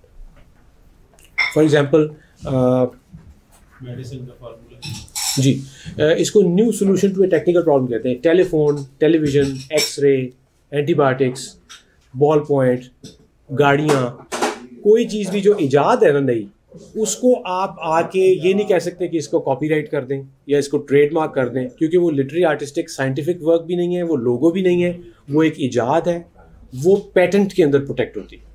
फॉर एग्जांपल मेडिसिन का फार्मूला जी, इसको new solution to a technical problem कहते हैं। Telephone, television, x-ray, antibiotics, ball point, गाड़ियाँ, कोई चीज़ भी जो इजाद है ना नई, उसको आप आके ये नहीं कह सकते कि इसको कॉपीराइट कर दें या इसको ट्रेडमार्क कर दें, क्योंकि वो लिटरेरी आर्टिस्टिक साइंटिफिक वर्क भी नहीं है, वो लोगो भी नहीं है, वो एक इजाद है, वो पेटेंट के अंदर प्रोटेक्ट होती है।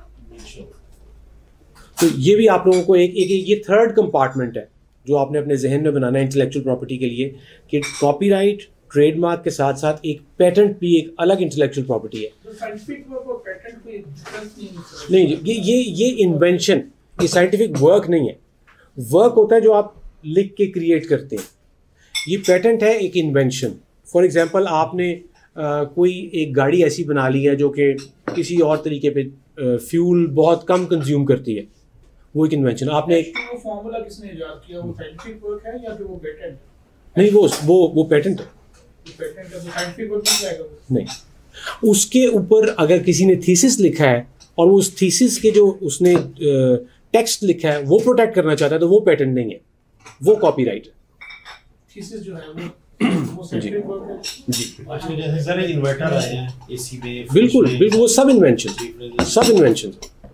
तो ये भी आप लोगों को एक ये थर्ड कंपार्टमेंट है जो आपने अपने जहन में बनाना है इंटेलेक्चुअल प्रॉपर्टी के लिए, कि कॉपीराइट, ट्रेडमार्क के साथ साथ एक पेटेंट भी एक अलग इंटेलेक्चुअल प्रॉपर्टी है। तो साइंटिफिक वर्क और पेटेंट कोई डिफरेंस नहीं, ये इन्वेंशन, ये साइंटिफिक वर्क नहीं है। वर्क होता है जो आप लिख के क्रिएट करते हैं, ये पेटेंट है एक इन्वेंशन। फॉर एग्जांपल आपने कोई एक गाड़ी ऐसी बना ली है जो कि किसी और तरीके पे फ्यूल बहुत कम कंज्यूम करती है, वो एक इन्वेंशन। आपने एक वो फार्मूला किसने इजाद किया, वो साइंटिफिक वर्क है या फिर वो पेटेंट? नहीं, वो पेटेंट है। पेटेंट है तो साइंटिफिक वर्क नहीं आएगा? नहीं, उसके ऊपर अगर किसी ने थीसिस लिखा है और उस थीसिस के जो उसने टेक्स्ट लिखा है वो प्रोटेक्ट करना चाहता है तो वो पेटेंट नहीं है, वो कॉपीराइट है। थीसिस जो है वो साइंटिफिक वर्क है जी। आजकल जैसे सर इन्वर्टर आए हैं एसी में, बिल्कुल बिल्कुल, वो सब इन्वेंशन।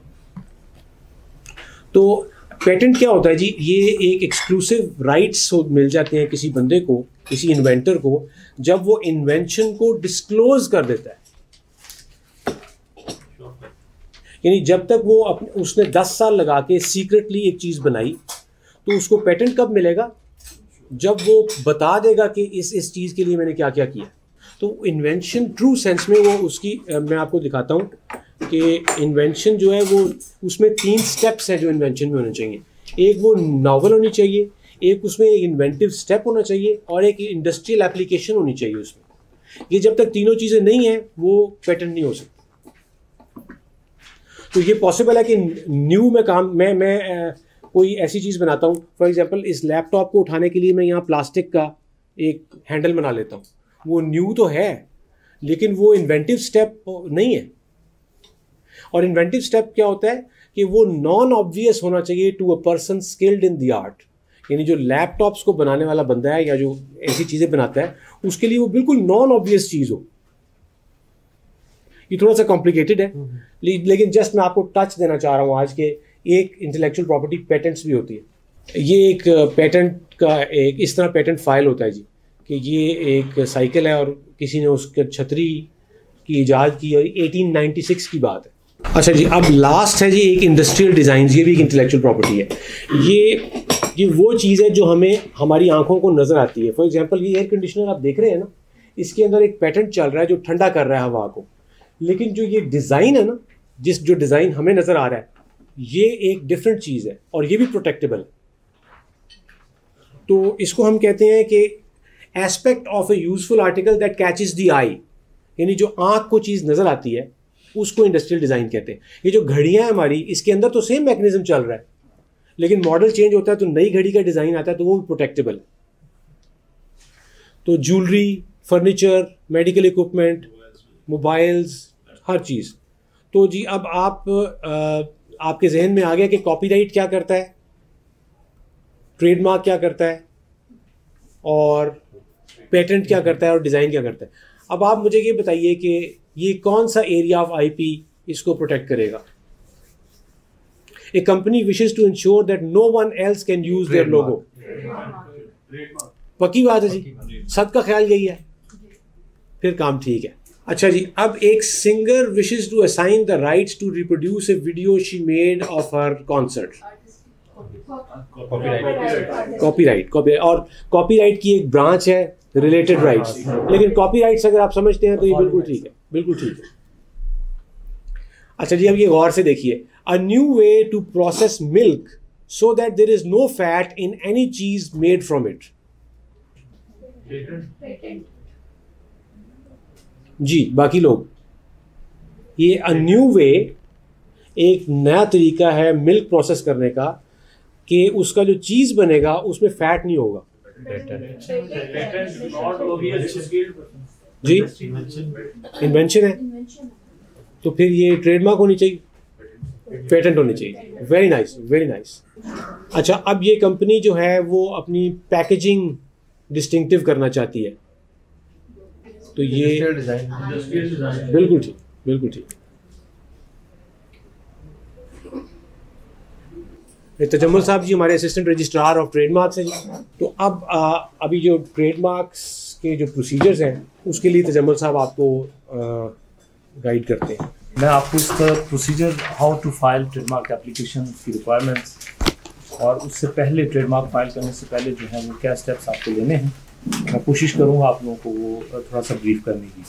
तो पेटेंट क्या होता है जी, ये एक एक्सक्लूसिव राइट्स मिल जाते हैं किसी बंदे को, किसी इन्वेंटर को, जब वो इन्वेंशन को डिस्क्लोज कर देता है। यानी जब तक वो उसने 10 साल लगा के सीक्रेटली एक चीज़ बनाई, तो उसको पेटेंट कब मिलेगा? जब वो बता देगा कि इस चीज़ के लिए मैंने क्या क्या किया। तो इन्वेंशन ट्रू सेंस में वो उसकी मैं आपको दिखाता हूँ कि इन्वेंशन जो है वो उसमें 3 स्टेप्स हैं जो इन्वेंशन में होने चाहिए। एक वो नॉवल होनी चाहिए, एक उसमें इन्वेंटिव स्टेप होना चाहिए और एक इंडस्ट्रियल एप्लीकेशन होनी चाहिए उसमें। ये जब तक तीनों चीज़ें नहीं हैं वो पेटेंट नहीं हो सकती। तो ये पॉसिबल है कि न्यू में काम मैं कोई ऐसी चीज़ बनाता हूँ, फॉर एग्जांपल इस लैपटॉप को उठाने के लिए मैं यहाँ प्लास्टिक का एक हैंडल बना लेता हूँ, वो न्यू तो है लेकिन वो इन्वेंटिव स्टेप नहीं है। और इन्वेंटिव स्टेप क्या होता है कि वो नॉन ऑब्वियस होना चाहिए to a person skilled in the art. यानी जो लैपटॉप्स को बनाने वाला बंदा है या जो ऐसी चीज़ें बनाता है उसके लिए वो बिल्कुल नॉन ऑब्वियस चीज़ हो। ये थोड़ा सा कॉम्प्लिकेटेड है लेकिन जस्ट मैं आपको टच देना चाह रहा हूँ आज के एक इंटेलेक्चुअल प्रॉपर्टी पेटेंट्स भी होती है। ये एक पेटेंट का एक इस तरह पेटेंट फाइल होता है जी कि ये एक साइकिल है और किसी ने उसके छतरी की इजाद की और 1896 की बात है। अच्छा जी, अब लास्ट है जी एक इंडस्ट्रियल डिज़ाइन, ये भी एक इंटेलेक्चुअल प्रॉपर्टी है। ये वो चीज़ है जो हमें हमारी आंखों को नज़र आती है। फॉर एग्जांपल ये एयर कंडीशनर आप देख रहे हैं ना, इसके अंदर एक पेटेंट चल रहा है जो ठंडा कर रहा है हवा को, लेकिन जो ये डिज़ाइन है ना, जो डिज़ाइन हमें नज़र आ रहा है ये एक डिफरेंट चीज़ है और ये भी प्रोटेक्टेबल है। तो इसको हम कहते हैं कि aspect of a useful article that catches the eye, यानी जो आंख को चीज़ नज़र आती है उसको इंडस्ट्रियल डिज़ाइन कहते हैं। ये जो घड़ियाँ हैं हमारी, इसके अंदर तो सेम मैकेनिज्म चल रहा है लेकिन मॉडल चेंज होता है तो नई घड़ी का डिज़ाइन आता है तो वो भी प्रोटेक्टेबल है। तो jewellery, furniture, medical equipment, mobiles, हर चीज़। तो जी अब आपके जहन में आ गया कि कॉपीराइट क्या करता है, ट्रेडमार्क क्या करता है और पेटेंट क्या करता है और डिज़ाइन क्या करता है। अब आप मुझे ये बताइए कि ये कौन सा एरिया ऑफ आईपी इसको प्रोटेक्ट करेगा। A company wishes to ensure that no one else can use their logo. पक्की बात है जी, सबका ख्याल यही है, फिर काम ठीक है। अच्छा जी, अब एक singer wishes to assign the rights to reproduce a video she made of her concert. Copyright और कॉपीराइट की एक ब्रांच है रिलेटेड राइट्स, लेकिन कॉपीराइट्स अगर आप समझते हैं तो ये बिल्कुल ठीक है, बिल्कुल ठीक है। अच्छा जी, अब ये गौर से देखिए, a new way to process milk so that there is no fat in any cheese made from it. जी बाकी लोग, ये अ न्यू वे एक नया तरीका है मिल्क प्रोसेस करने का कि उसका जो चीज़ बनेगा उसमें फैट नहीं होगा। जी इन्वेंशन है तो फिर ये ट्रेडमार्क होनी चाहिए, पेटेंट होनी चाहिए। Very nice, very nice. अच्छा, अब ये कंपनी जो है वो अपनी पैकेजिंग डिस्टिंक्टिव करना चाहती है तो ये बिल्कुल ठीक, बिल्कुल ठीक। तजम्मुल साहब जी हमारे असिस्टेंट रजिस्ट्रार ऑफ ट्रेडमार्क्स हैं जी। तो अब अभी जो ट्रेडमार्क्स के जो प्रोसीजर्स हैं उसके लिए तजम्मुल साहब आपको गाइड करते हैं। मैं आपको इसका procedure, how to file trademark application की रिक्वायरमेंट्स और उससे पहले ट्रेडमार्क फाइल करने से पहले जो है वो क्या स्टेप्स आपको लेने हैं मैं कोशिश करूँगा आप लोगों को वो थोड़ा सा ब्रीफ करने की।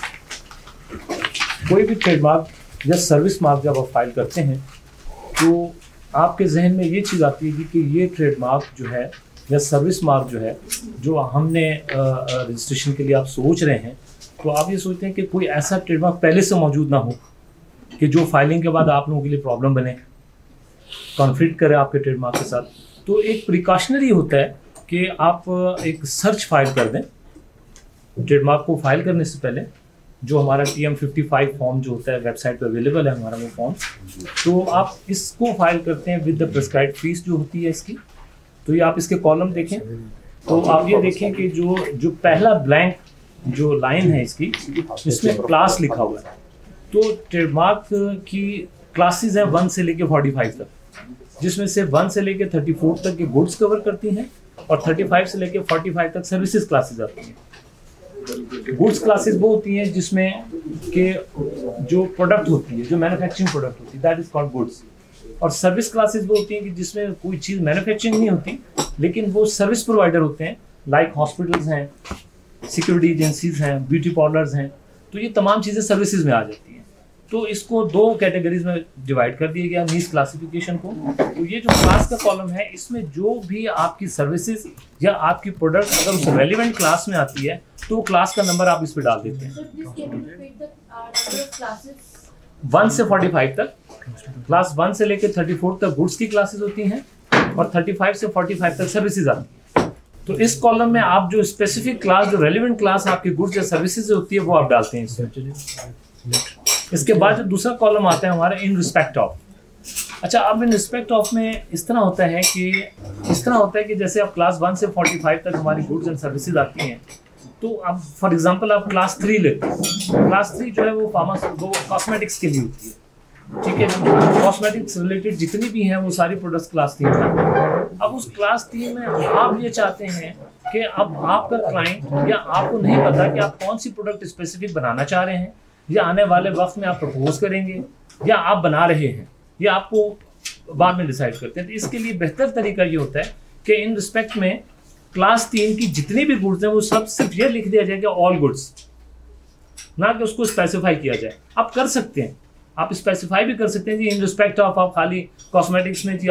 कोई भी ट्रेडमार्क या सर्विस मार्क जब आप फाइल करते हैं तो आपके जहन में ये चीज़ आती है कि ये ट्रेडमार्क जो है या सर्विस मार्क जो है, जो हमने रजिस्ट्रेशन के लिए आप सोच रहे हैं, तो आप ये सोचते हैं कि कोई ऐसा ट्रेडमार्क पहले से मौजूद ना हो कि जो फाइलिंग के बाद आप लोगों के लिए प्रॉब्लम बने, कॉन्फ्लिक्ट करे आपके ट्रेडमार्क के साथ। तो एक प्रिकॉशनरी होता है कि आप एक सर्च फाइल कर दें ट्रेडमार्क को फाइल करने से पहले। जो हमारा TM55 फॉर्म जो होता है वेबसाइट पर अवेलेबल है हमारा वो फॉर्म, तो आप इसको फाइल करते हैं विद द प्रिस्क्राइब्ड फीस जो होती है इसकी। तो ये आप इसके कॉलम देखें तो आप ये देखें कि जो पहला ब्लैंक जो लाइन है इसकी, इसमें क्लास लिखा हुआ है। तो ट्रेडमार्क की क्लासेस हैं 1 से लेके 45 तक, जिसमें से 1 से लेके 34 तक के गुड्स कवर करती हैं और 35 से लेके 45 तक सर्विसेज क्लासेस आती हैं। गुड्स क्लासेस वो होती हैं जिसमें के जो प्रोडक्ट होती है, जो मैन्युफैक्चरिंग प्रोडक्ट होती है, दैट इज कॉल्ड गुड्स। और सर्विस क्लासेस वो होती हैं कि जिसमें कोई चीज़ मैन्युफैक्चरिंग नहीं होती लेकिन वो सर्विस प्रोवाइडर होते हैं, लाइक हॉस्पिटल्स हैं, सिक्योरिटी एजेंसीज हैं, ब्यूटी पार्लर्स हैं। तो ये तमाम चीज़ें सर्विसेज में आ जाती हैं। तो इसको 2 कैटेगरीज में डिवाइड कर दिया गया नीस क्लासिफिकेशन को। तो ये जो क्लास का कॉलम है इसमें जो भी आपकी सर्विसेज या आपकी प्रोडक्ट अगर उस रेलिवेंट क्लास में आती है तो क्लास का नंबर आप इस पे डाल देते हैं। 1 से 45 तक, क्लास 1 से लेकर 34 तक गुड्स की क्लासेस होती हैं और 35 से 45 तक सर्विसेज आती हैं। तो इस कॉलम में आप जो स्पेसिफिक क्लास, जो रेलिवेंट क्लास आपकी गुड्स या सर्विसेज होती है वो आप डालते हैं इसमें। इसके बाद जो दूसरा कॉलम आता है हमारा इन रिस्पेक्ट ऑफ। अच्छा, अब इन रिस्पेक्ट ऑफ में इस तरह होता है कि जैसे आप क्लास 1 से 45 तक हमारी गुड्स एंड सर्विसेज आती हैं, तो अब फॉर एग्जांपल आप क्लास 3 लेते हैं। क्लास 3 जो है वो कॉस्मेटिक्स के लिए होती है, ठीक है। कॉस्मेटिक्स रिलेटेड जितनी भी हैं वो सारी प्रोडक्ट्स क्लास 3 में। अब उस क्लास 3 में आप ये चाहते हैं कि अब आपका क्लाइंट या आपको नहीं पता कि आप कौन सी प्रोडक्ट स्पेसिफिक बनाना चाह रहे हैं, या आने वाले वक्त में आप प्रपोज करेंगे या आप बना रहे हैं, या आपको बाद में डिसाइड करते हैं। तो इसके लिए बेहतर तरीका ये होता है कि इन रिस्पेक्ट में क्लास 3 की जितनी भी गुड्स हैं वो सब सिर्फ ये लिख दिया जाए कि ऑल गुड्स, ना कि उसको स्पेसिफाई किया जाए। आप कर सकते हैं, आप स्पेसिफाई भी कर सकते हैं जी इन रिस्पेक्ट ऑफ आप खाली कॉस्मेटिक्स में जी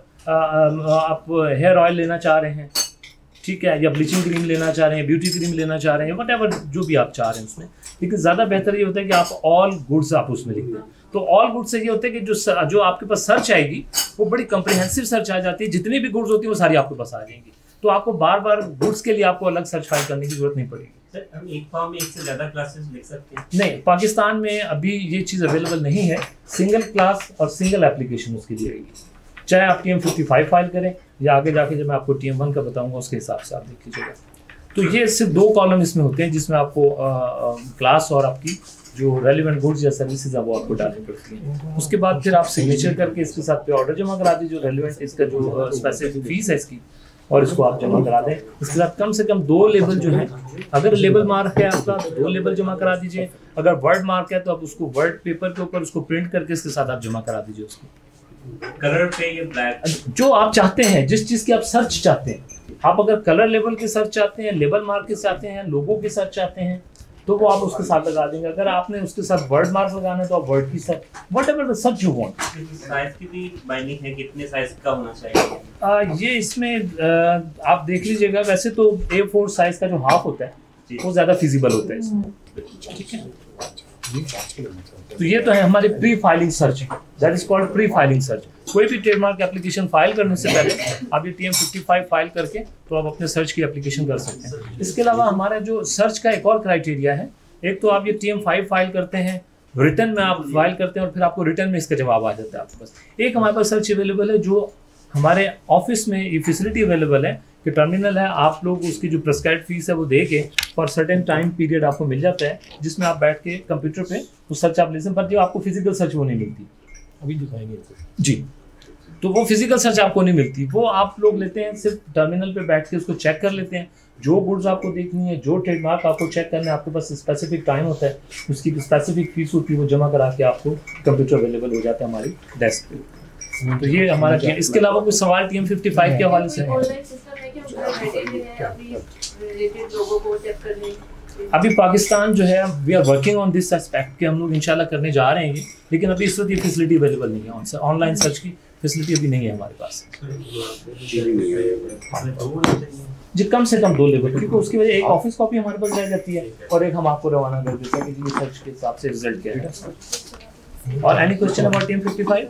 आप हेयर ऑयल लेना चाह रहे हैं, ठीक है, या ब्लीचिंग क्रीम लेना चाह रहे हैं, ब्यूटी क्रीम लेना चाह रहे हैं, व्हाटएवर जो भी आप चाह रहे हैं उसमें। लेकिन ज़्यादा बेहतर ये होता है कि आप ऑल गुड्स आप उसमें लिख दें। तो ऑल गुड्स से ये होता है कि जो आपके पास सर्च आएगी वो बड़ी कंप्रिहेंसिव सर्च आ जाती है, जितनी भी गुड्स होती है वो सारी आपके पास आ जाएंगी। तो आपको बार बार गुड्स के लिए आपको अलग सर्च फाइल करने की जरूरत नहीं पड़ेगी। सर, हम एक फॉर्म में एक से ज़्यादा क्लासेस लिख सकते हैं? नहीं, पाकिस्तान में अभी ये चीज़ अवेलेबल नहीं है। सिंगल क्लास और सिंगल एप्लीकेशन उसके लिए रहेगी, चाहे आप TM55 फाइल करें या आगे जाके जब मैं आपको TM1 का बताऊंगा उसके हिसाब से आप देख लीजिएगा। तो ये सिर्फ 2 कॉलम इसमें होते हैं जिसमें आपको क्लास और आपकी जो रेलिवेंट गुड्स या सर्विसेज है वो आपको डालनी पड़ती है। उसके बाद फिर आप सिग्नेचर करके इसके साथ पे ऑर्डर जमा करा दीजिए, जो रेलिवेंट इसका जो स्पेसिफिक फीस है इसकी, और इसको आप जमा करा दें। इसके साथ कम से कम 2 लेबल जो है, अगर लेबल मार्क है आपका 2 लेबल जमा करा दीजिए। अगर वर्ड मार्क है तो आप उसको वर्ड पेपर के ऊपर उसको प्रिंट करके इसके साथ आप जमा करा दीजिए। उसको कलर पे ये ब्लैक जो आप चाहते हैं, जिस चीज़ की आप सर्च चाहते हैं, आप अगर कलर लेबल के सर्च चाहते हैं, लेबल मार्क के चाहते हैं, लोगो के सर्च चाहते हैं, तो वो आप उसके साथ लगा देंगे। अगर आपने उसके साथ वर्ड मार्क लगाना है तो आप वर्ड की search, whatever the search you want. Size की भी बाइंडिंग है, कितने साइज का होना चाहिए? ये इसमें आप देख लीजिएगा। वैसे तो A4 साइज का जो हाफ होता है वो ज़्यादा फिजिबल होता है इसमें, ठीक है। तो ये तो है हमारे pre filing search, that is called pre filing search. कोई भी ट्रेडमार्क एप्लीकेशन फाइल करने से पहले आप ये TM55 फाइल करके तो आप अपने सर्च की एप्लीकेशन कर सकते हैं। इसके अलावा हमारा जो सर्च का एक और क्राइटेरिया है, एक तो आप ये TM5 फाइल करते हैं, रिटर्न में आप फाइल करते हैं और फिर आपको रिटर्न में इसका जवाब आ जाता है आपके पास। एक हमारे पास सर्च अवेलेबल है जो हमारे ऑफिस में ये फैसिलिटी अवेलेबल है कि टर्मिनल है, आप लोग उसकी जो प्रिस्क्राइब्ड फीस है वो दे के फॉर सर्टेन टाइम पीरियड आपको मिल जाता है, जिसमें आप बैठ के कंप्यूटर पे वो सर्च आप लेते हैं, पर जो आपको फिजिकल सर्च वो नहीं मिलती। अभी दिखाएंगे जी, तो वो फिजिकल सर्च आपको नहीं मिलती, वो आप लोग लेते हैं सिर्फ टर्मिनल पे बैठ के उसको चेक कर लेते हैं। जो गुड्स आपको देखनी है, जो ट्रेडमार्क आपको चेक करना है, आपके पास स्पेसिफिक टाइम होता है, उसकी स्पेसिफिक फीस होती है, वो जमा करा के आपको कंप्यूटर अवेलेबल हो जाता है हमारी डेस्क पे। तो ये हमारा TM। इसके अलावा कोई सवाल TM 55 के हवाले से? ऑनलाइन सिस्टम है कि हम घर बैठे हुए हैं अपनी रिलेटेड लोगों को चेक कर लें? अभी पाकिस्तान जो है we are working on this aspect कि हम लोग इंशाल्लाह करने जा रहे हैं, लेकिन अभी इस वक्त ये फैसिलिटी अवेलेबल नहीं है। ऑनलाइन सर्च की फैसिलिटी अभी नहीं है हमारे पास जी। कम से कम 2 लेवल, क्योंकि उसकी वजह एक ऑफिस कॉपी हमारे पास रह जाती है और एक हम आपको रवाना कर देते हैं कि ये सर्च के हिसाब से रिजल्ट क्या है। और एनी क्वेश्चन अबाउट TM 55?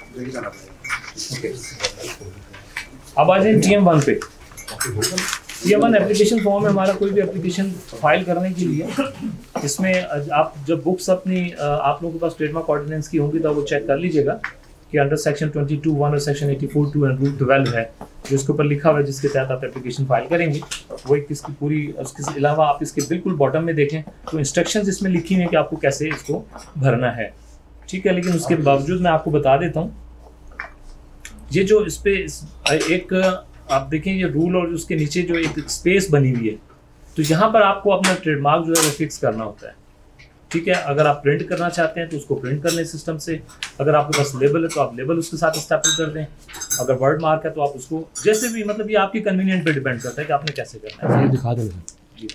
अब आ जाए TM 1 पे। TM 1 एप्लीकेशन फॉर्म है हमारा, कोई भी एप्लीकेशन फाइल करने के लिए। इसमें आप जब बुक्स अपनी आप लोगों के पास ट्रेडमार्क ऑर्डिनेंस की होंगी तो वो चेक कर लीजिएगा कि अंडर सेक्शन 22(1) और सेक्शन 84(2) एंड रूल 12 है जो इसके ऊपर लिखा हुआ है, जिसके तहत आप एप्लीकेशन फाइल करेंगे। वो एक इसकी पूरी, उसके अलावा आप इसके बिल्कुल बॉटम में देखें तो इंस्ट्रक्शंस इसमें लिखी हुई हैं कि आपको कैसे इसको भरना है, ठीक है। लेकिन उसके बावजूद मैं आपको बता देता हूँ, ये जो इस पर एक आप देखें ये रूल और उसके नीचे जो एक स्पेस बनी हुई है, तो यहाँ पर आपको अपना ट्रेडमार्क जो है वो फिक्स करना होता है, ठीक है। अगर आप प्रिंट करना चाहते हैं तो उसको प्रिंट कर लें सिस्टम से। अगर आपके पास लेबल है तो आप लेबल उसके साथ स्टैपल कर दें। अगर वर्ड मार्क है तो आप उसको जैसे भी, मतलब ये आपकी कन्वीनियंट पे डिपेंड करता है कि आपने कैसे करना है। ये दिखा दें जी,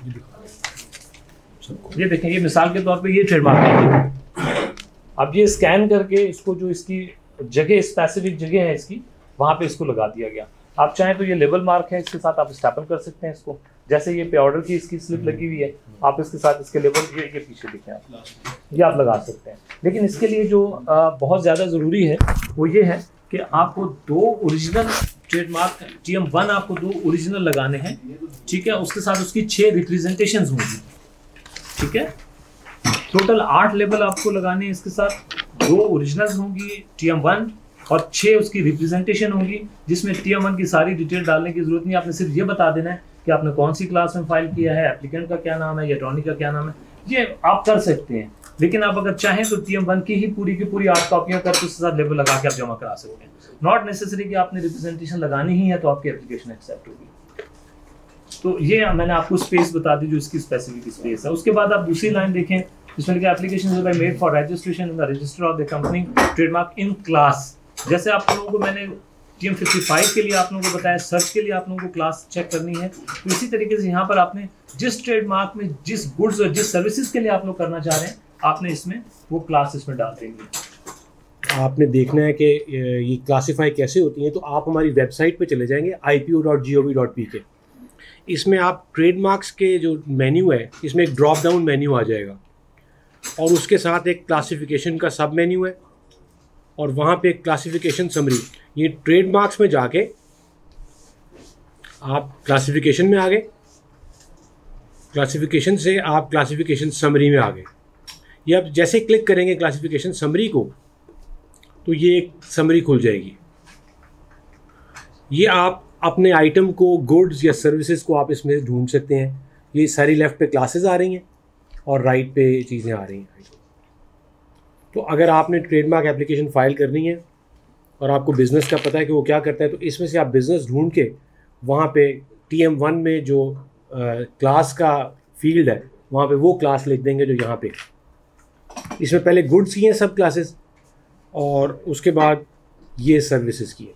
ये देखें, ये मिसाल के तौर पे ये ट्रेडमार्क है। अब ये स्कैन करके इसको जो इसकी जगह, स्पेसिफिक जगह है इसकी, वहाँ पे इसको लगा दिया गया। आप चाहें तो ये लेबल मार्क है, इसके साथ आप स्टैपल कर सकते हैं इसको। जैसे ये पे ऑर्डर की इसकी स्लिप लगी हुई है, आप इसके साथ इसके लेबल ये पीछे दिखे आप, ये आप लगा सकते हैं। लेकिन इसके लिए जो बहुत ज़्यादा ज़रूरी है वो ये है कि आपको 2 ओरिजिनल ट्रेडमार्क TM 1 आपको 2 ओरिजिनल लगाने हैं, ठीक है। उसके साथ उसकी 6 रिप्रेजेंटेशंस होंगी, ठीक है। टोटल 8 लेबल आपको लगाने हैं। इसके साथ 2 ओरिजिनल्स होंगी TM 1 और 6 उसकी रिप्रेजेंटेशन होगी, जिसमें TM 1 की सारी डिटेल डालने की जरूरत नहीं। आपने सिर्फ ये बता देना है कि आपने कौन सी क्लास में फाइल किया है, एप्लीकेंट का क्या नाम है या अटॉर्नी का क्या नाम है, ये आप कर सकते हैं। लेकिन आप अगर चाहें तो TM 1 की पूरी 8 कॉपियां करके उसके साथ लेबल लगा के आप जमा करा सकते हैं। नॉट नेसेसरी कि आपने रिप्रेजेंटेशन लगानी ही है तो आपकी एप्लीकेशन एक्सेप्ट होगी। तो ये मैंने आपको स्पेस बता दी जो इसकी स्पेसिफिक स्पेस है। उसके बाद आप दूसरी लाइन देखें जिसमें लिखा application made for registration in the register of the company trademark in class. जैसे आप लोगों को मैंने TM 55 के लिए आप लोगों को बताया, सर्च के लिए आप लोगों को क्लास चेक करनी है, तो इसी तरीके से यहाँ पर आपने जिस ट्रेडमार्क में जिस गुड्स और जिस सर्विसेज के लिए आप लोग करना चाह रहे हैं, आपने इसमें वो क्लास इसमें डाल देंगे। आपने देखना है कि ये क्लासीफाई कैसे होती हैं, तो आप हमारी वेबसाइट पे चले जाएंगे ipo.gov.pk। इसमें आप ट्रेडमार्क्स के जो मेन्यू है, इसमें एक ड्रॉप डाउन मेन्यू आ जाएगा और उसके साथ एक क्लासिफिकेशन का सब मेन्यू है और वहाँ पे एक क्लासिफिकेशन समरी। ये ट्रेडमार्क्स में जाके आप क्लासिफिकेशन में आ गए, क्लासिफिकेशन से आप क्लासिफिकेशन समरी में आ गए। ये आप जैसे क्लिक करेंगे क्लासिफिकेशन समरी को तो ये एक समरी खुल जाएगी। ये आप अपने आइटम को, गुड्स या सर्विसेज को आप इसमें ढूंढ सकते हैं। ये सारी लेफ़्ट पे क्लासेस आ रही हैं और राइट पे चीज़ें आ रही हैं। तो अगर आपने ट्रेडमार्क एप्लीकेशन फ़ाइल करनी है और आपको बिज़नेस का पता है कि वो क्या करता है, तो इसमें से आप बिज़नेस ढूंढ के वहाँ पे TM 1 में जो क्लास का फील्ड है वहाँ पे वो क्लास लिख देंगे जो यहाँ पे। इसमें पहले गुड्स की हैं सब क्लासेस और उसके बाद ये सर्विसेज की है,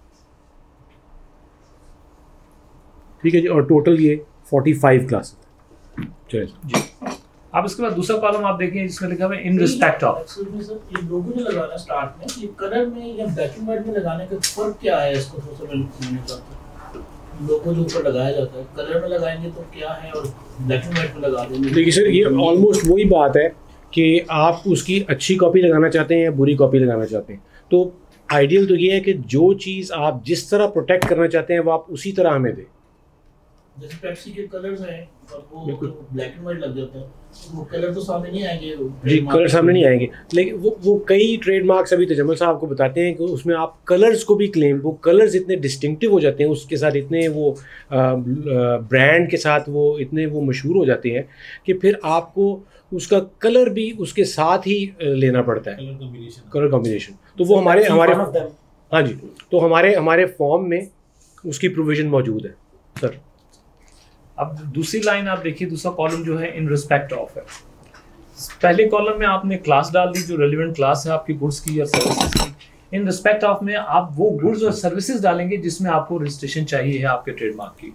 ठीक है जी। और टोटल ये 45 क्लास है। चलिए जी, अब इसके बाद दूसरा कॉलम आप देखें जिसमें लिखा हुआ है इन रिस्पेक्ट ऑफ। ये लोगो जो लगाना स्टार्ट में, ये कलर में या ब्लैक एंड व्हाइट में लगाने का फर्क क्या है? इसको थोड़ा सा मैंने करता लोगो जो ऊपर लगाया जाता है कलर में लगाएंगे तो क्या है और ब्लैक एंड व्हाइट में लगा देंगे। देखिए सर, ये ऑलमोस्ट वही बात है कि आप उसकी अच्छी कॉपी लगाना चाहते हैं या बुरी कॉपी लगाना चाहते हैं। तो आइडियल तो ये है कि जो चीज़ आप जिस तरह प्रोटेक्ट करना चाहते हैं वो आप उसी तरह हमें दें। जैसे पेप्सी के कलर्स हैं और वो ब्लैक एंड व्हाइट लग जाता है, वो कलर तो सामने नहीं आएंगे जी, कलर सामने नहीं आएंगे। लेकिन वो कई ट्रेडमार्क्स अभी तजम्मुल साहब आपको बताते हैं कि उसमें आप कलर्स को भी क्लेम, वो कलर्स इतने डिस्टिंक्टिव हो जाते हैं, उसके साथ इतने वो ब्रांड के साथ वो इतने वो मशहूर हो जाते हैं कि फिर आपको उसका कलर भी उसके साथ ही लेना पड़ता है, कलर कॉम्बिनेशन। तो वो हमारे हाँ जी, तो हमारे फॉर्म में उसकी प्रोविज़न मौजूद है सर। अब दूसरी लाइन आप देखिए, दूसरा कॉलम जो है इन रिस्पेक्ट ऑफ है। पहले कॉलम में आपने क्लास डाल दी जो रेलिवेंट क्लास है आपकी गुड्स की या सर्विसेज की। इन रिस्पेक्ट ऑफ में आप वो गुड्स और सर्विसेज डालेंगे जिसमें आपको रजिस्ट्रेशन चाहिए है आपके ट्रेडमार्क की,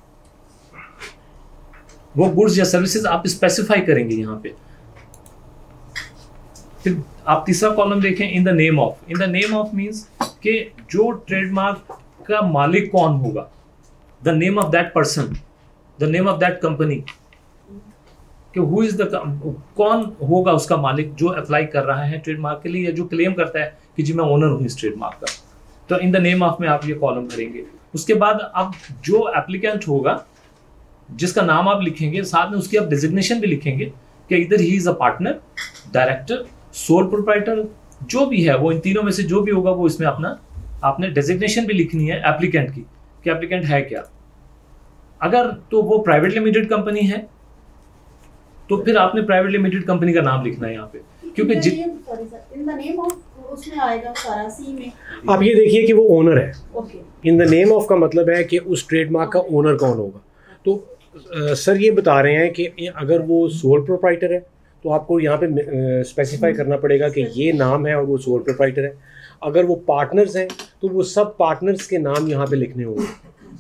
वो गुड्स या सर्विसेज आप स्पेसिफाई करेंगे यहाँ पे। फिर आप तीसरा कॉलम देखें, in the name of. In the name of means कि जो ट्रेडमार्क का मालिक कौन होगा, the name of that person, the name of that company, कि हु इज द, कौन होगा उसका मालिक जो अप्लाई कर रहा है ट्रेडमार्क के लिए या जो क्लेम करता है कि जी मैं ओनर हूँ इस ट्रेडमार्क का। तो इन द नेम ऑफ में आप ये कॉलम भरेंगे। उसके बाद अब जो एप्लीकेंट होगा जिसका नाम आप लिखेंगे, साथ में उसकी आप डिजिग्नेशन भी लिखेंगे कि either he is a partner, director, sole proprietor, जो भी है वो इन तीनों में से जो भी होगा वो इसमें अपना आपने डेजिग्नेशन भी लिखनी है एप्लीकेंट की कि एप्लीकेंट है क्या। अगर तो वो प्राइवेट लिमिटेड कंपनी है तो फिर आपने प्राइवेट लिमिटेड कंपनी का नाम लिखना है यहाँ पे, क्योंकि उसमें आएगा सारा सी में। आप ये देखिए कि वो ओनर है। Okay. In the name of का मतलब है कि उस ट्रेडमार्क का ओनर कौन होगा। तो सर ये बता रहे हैं कि अगर वो सोल प्रोप्राइटर है तो आपको यहाँ पे स्पेसिफाई करना पड़ेगा कि ये नाम है और वो सोल प्रोप्राइटर है। अगर वो पार्टनर्स हैं तो वो सब पार्टनर्स के नाम यहाँ पे लिखने होंगे।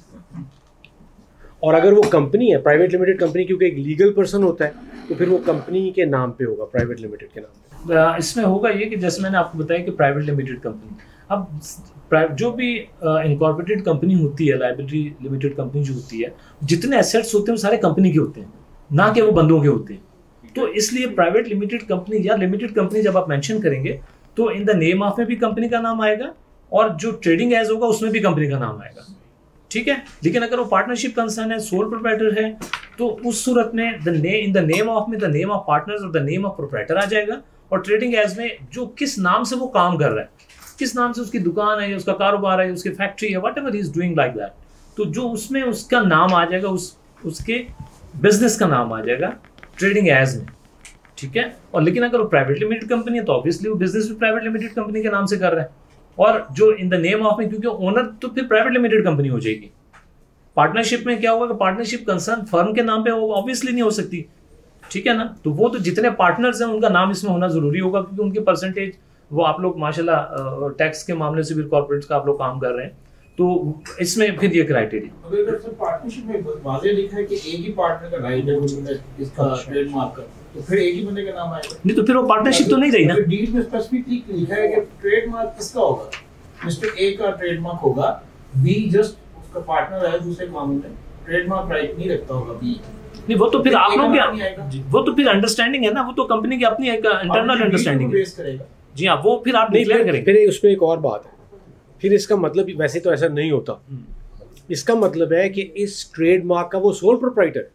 और अगर वो कंपनी है, प्राइवेट लिमिटेड कंपनी, क्योंकि एक लीगल पर्सन होता है, तो फिर वो कंपनी के नाम पे होगा, प्राइवेट लिमिटेड के नाम पे। इसमें होगा ये कि जैसे मैंने आपको बताया कि प्राइवेट लिमिटेड कंपनी, अब जो भी इनकॉर्पोरेटेड कंपनी होती है, लाइबिलिटी लिमिटेड कंपनी जो होती है, जितने एसेट्स होते हैं वो सारे कंपनी के होते हैं, ना कि वो बंदों के होते हैं। तो इसलिए प्राइवेट लिमिटेड कंपनी या लिमिटेड कंपनी जब आप मेंशन करेंगे तो इन द नेम ऑफ में भी कंपनी का नाम आएगा और जो ट्रेडिंग एज होगा उसमें भी कंपनी का नाम आएगा, ठीक है। लेकिन अगर वो पार्टनरशिप कंसर्न है, सोल प्रोप्राइटर है, तो उस सूरत में इन द नेम ऑफ में द नेम ऑफ पार्टनर्स और द नेम ऑफ प्रोप्राइटर आ जाएगा। और ट्रेडिंग एज में जो किस नाम से वो काम कर रहा है, किस नाम से उसकी दुकान है या उसका कारोबार है, उसकी फैक्ट्री है, whatever he is doing like that, तो जो उसमें उसका नाम आ जाएगा, उसके बिजनेस का नाम आ जाएगा ट्रेडिंग एज में, ठीक है। और लेकिन अगर वो प्राइवेट लिमिटेड कंपनी है तो ऑब्वियसली वो बिजनेस भी प्राइवेट लिमिटेड कंपनी के नाम से कर रहा है। और जो इन द नेम ऑफ में, क्योंकि ओनर तो फिर प्राइवेट लिमिटेड कंपनी हो जाएगी। पार्टनरशिप में क्या होगा कि पार्टनरशिप कंसर्न फर्म के नाम पे ऑब्वियसली नहीं हो सकती, ठीक है ना। तो वो तो जितने पार्टनर्स हैं उनका नाम इसमें होना जरूरी होगा, क्योंकि उनकी परसेंटेज, वो आप लोग माशाल्लाह टैक्स के मामले से भी कॉर्पोरेट का आप लोग काम कर रहे हैं, तो इसमें फिर ये क्राइटेरिया। अगर सर पार्टनरशिप में वाज़ेह लिखा है कि एक ही पार्टनर का राइट है इसका ट्रेडमार्क का, तो फिर एक ही बंदे का नाम आएगा। नहीं तो फिर वो पार्टनरशिप तो नहीं रही ना। डील में स्पेसिफिकली लिखा है कि ट्रेडमार्क किसका होगा, मिस्टर ए का ट्रेडमार्क होगा, बी जस्ट उसका पार्टनर है दूसरे काम में, ट्रेडमार्क राइट नहीं रखता होगा बी। नहीं वो तो फिर आप लोग क्या, वो तो फिर अंडरस्टैंडिंग है ना, वो तो कंपनी की अपनी एक इंटरनल अंडरस्टैंडिंग है। जी हाँ, वो फिर आप डिक्लेयर करेंगे। फिर उसमें एक और बात है, फिर इसका मतलब वैसे तो ऐसा नहीं होता, इसका मतलब है कि इस ट्रेडमार्क का वो सोल प्रोप्राइटर,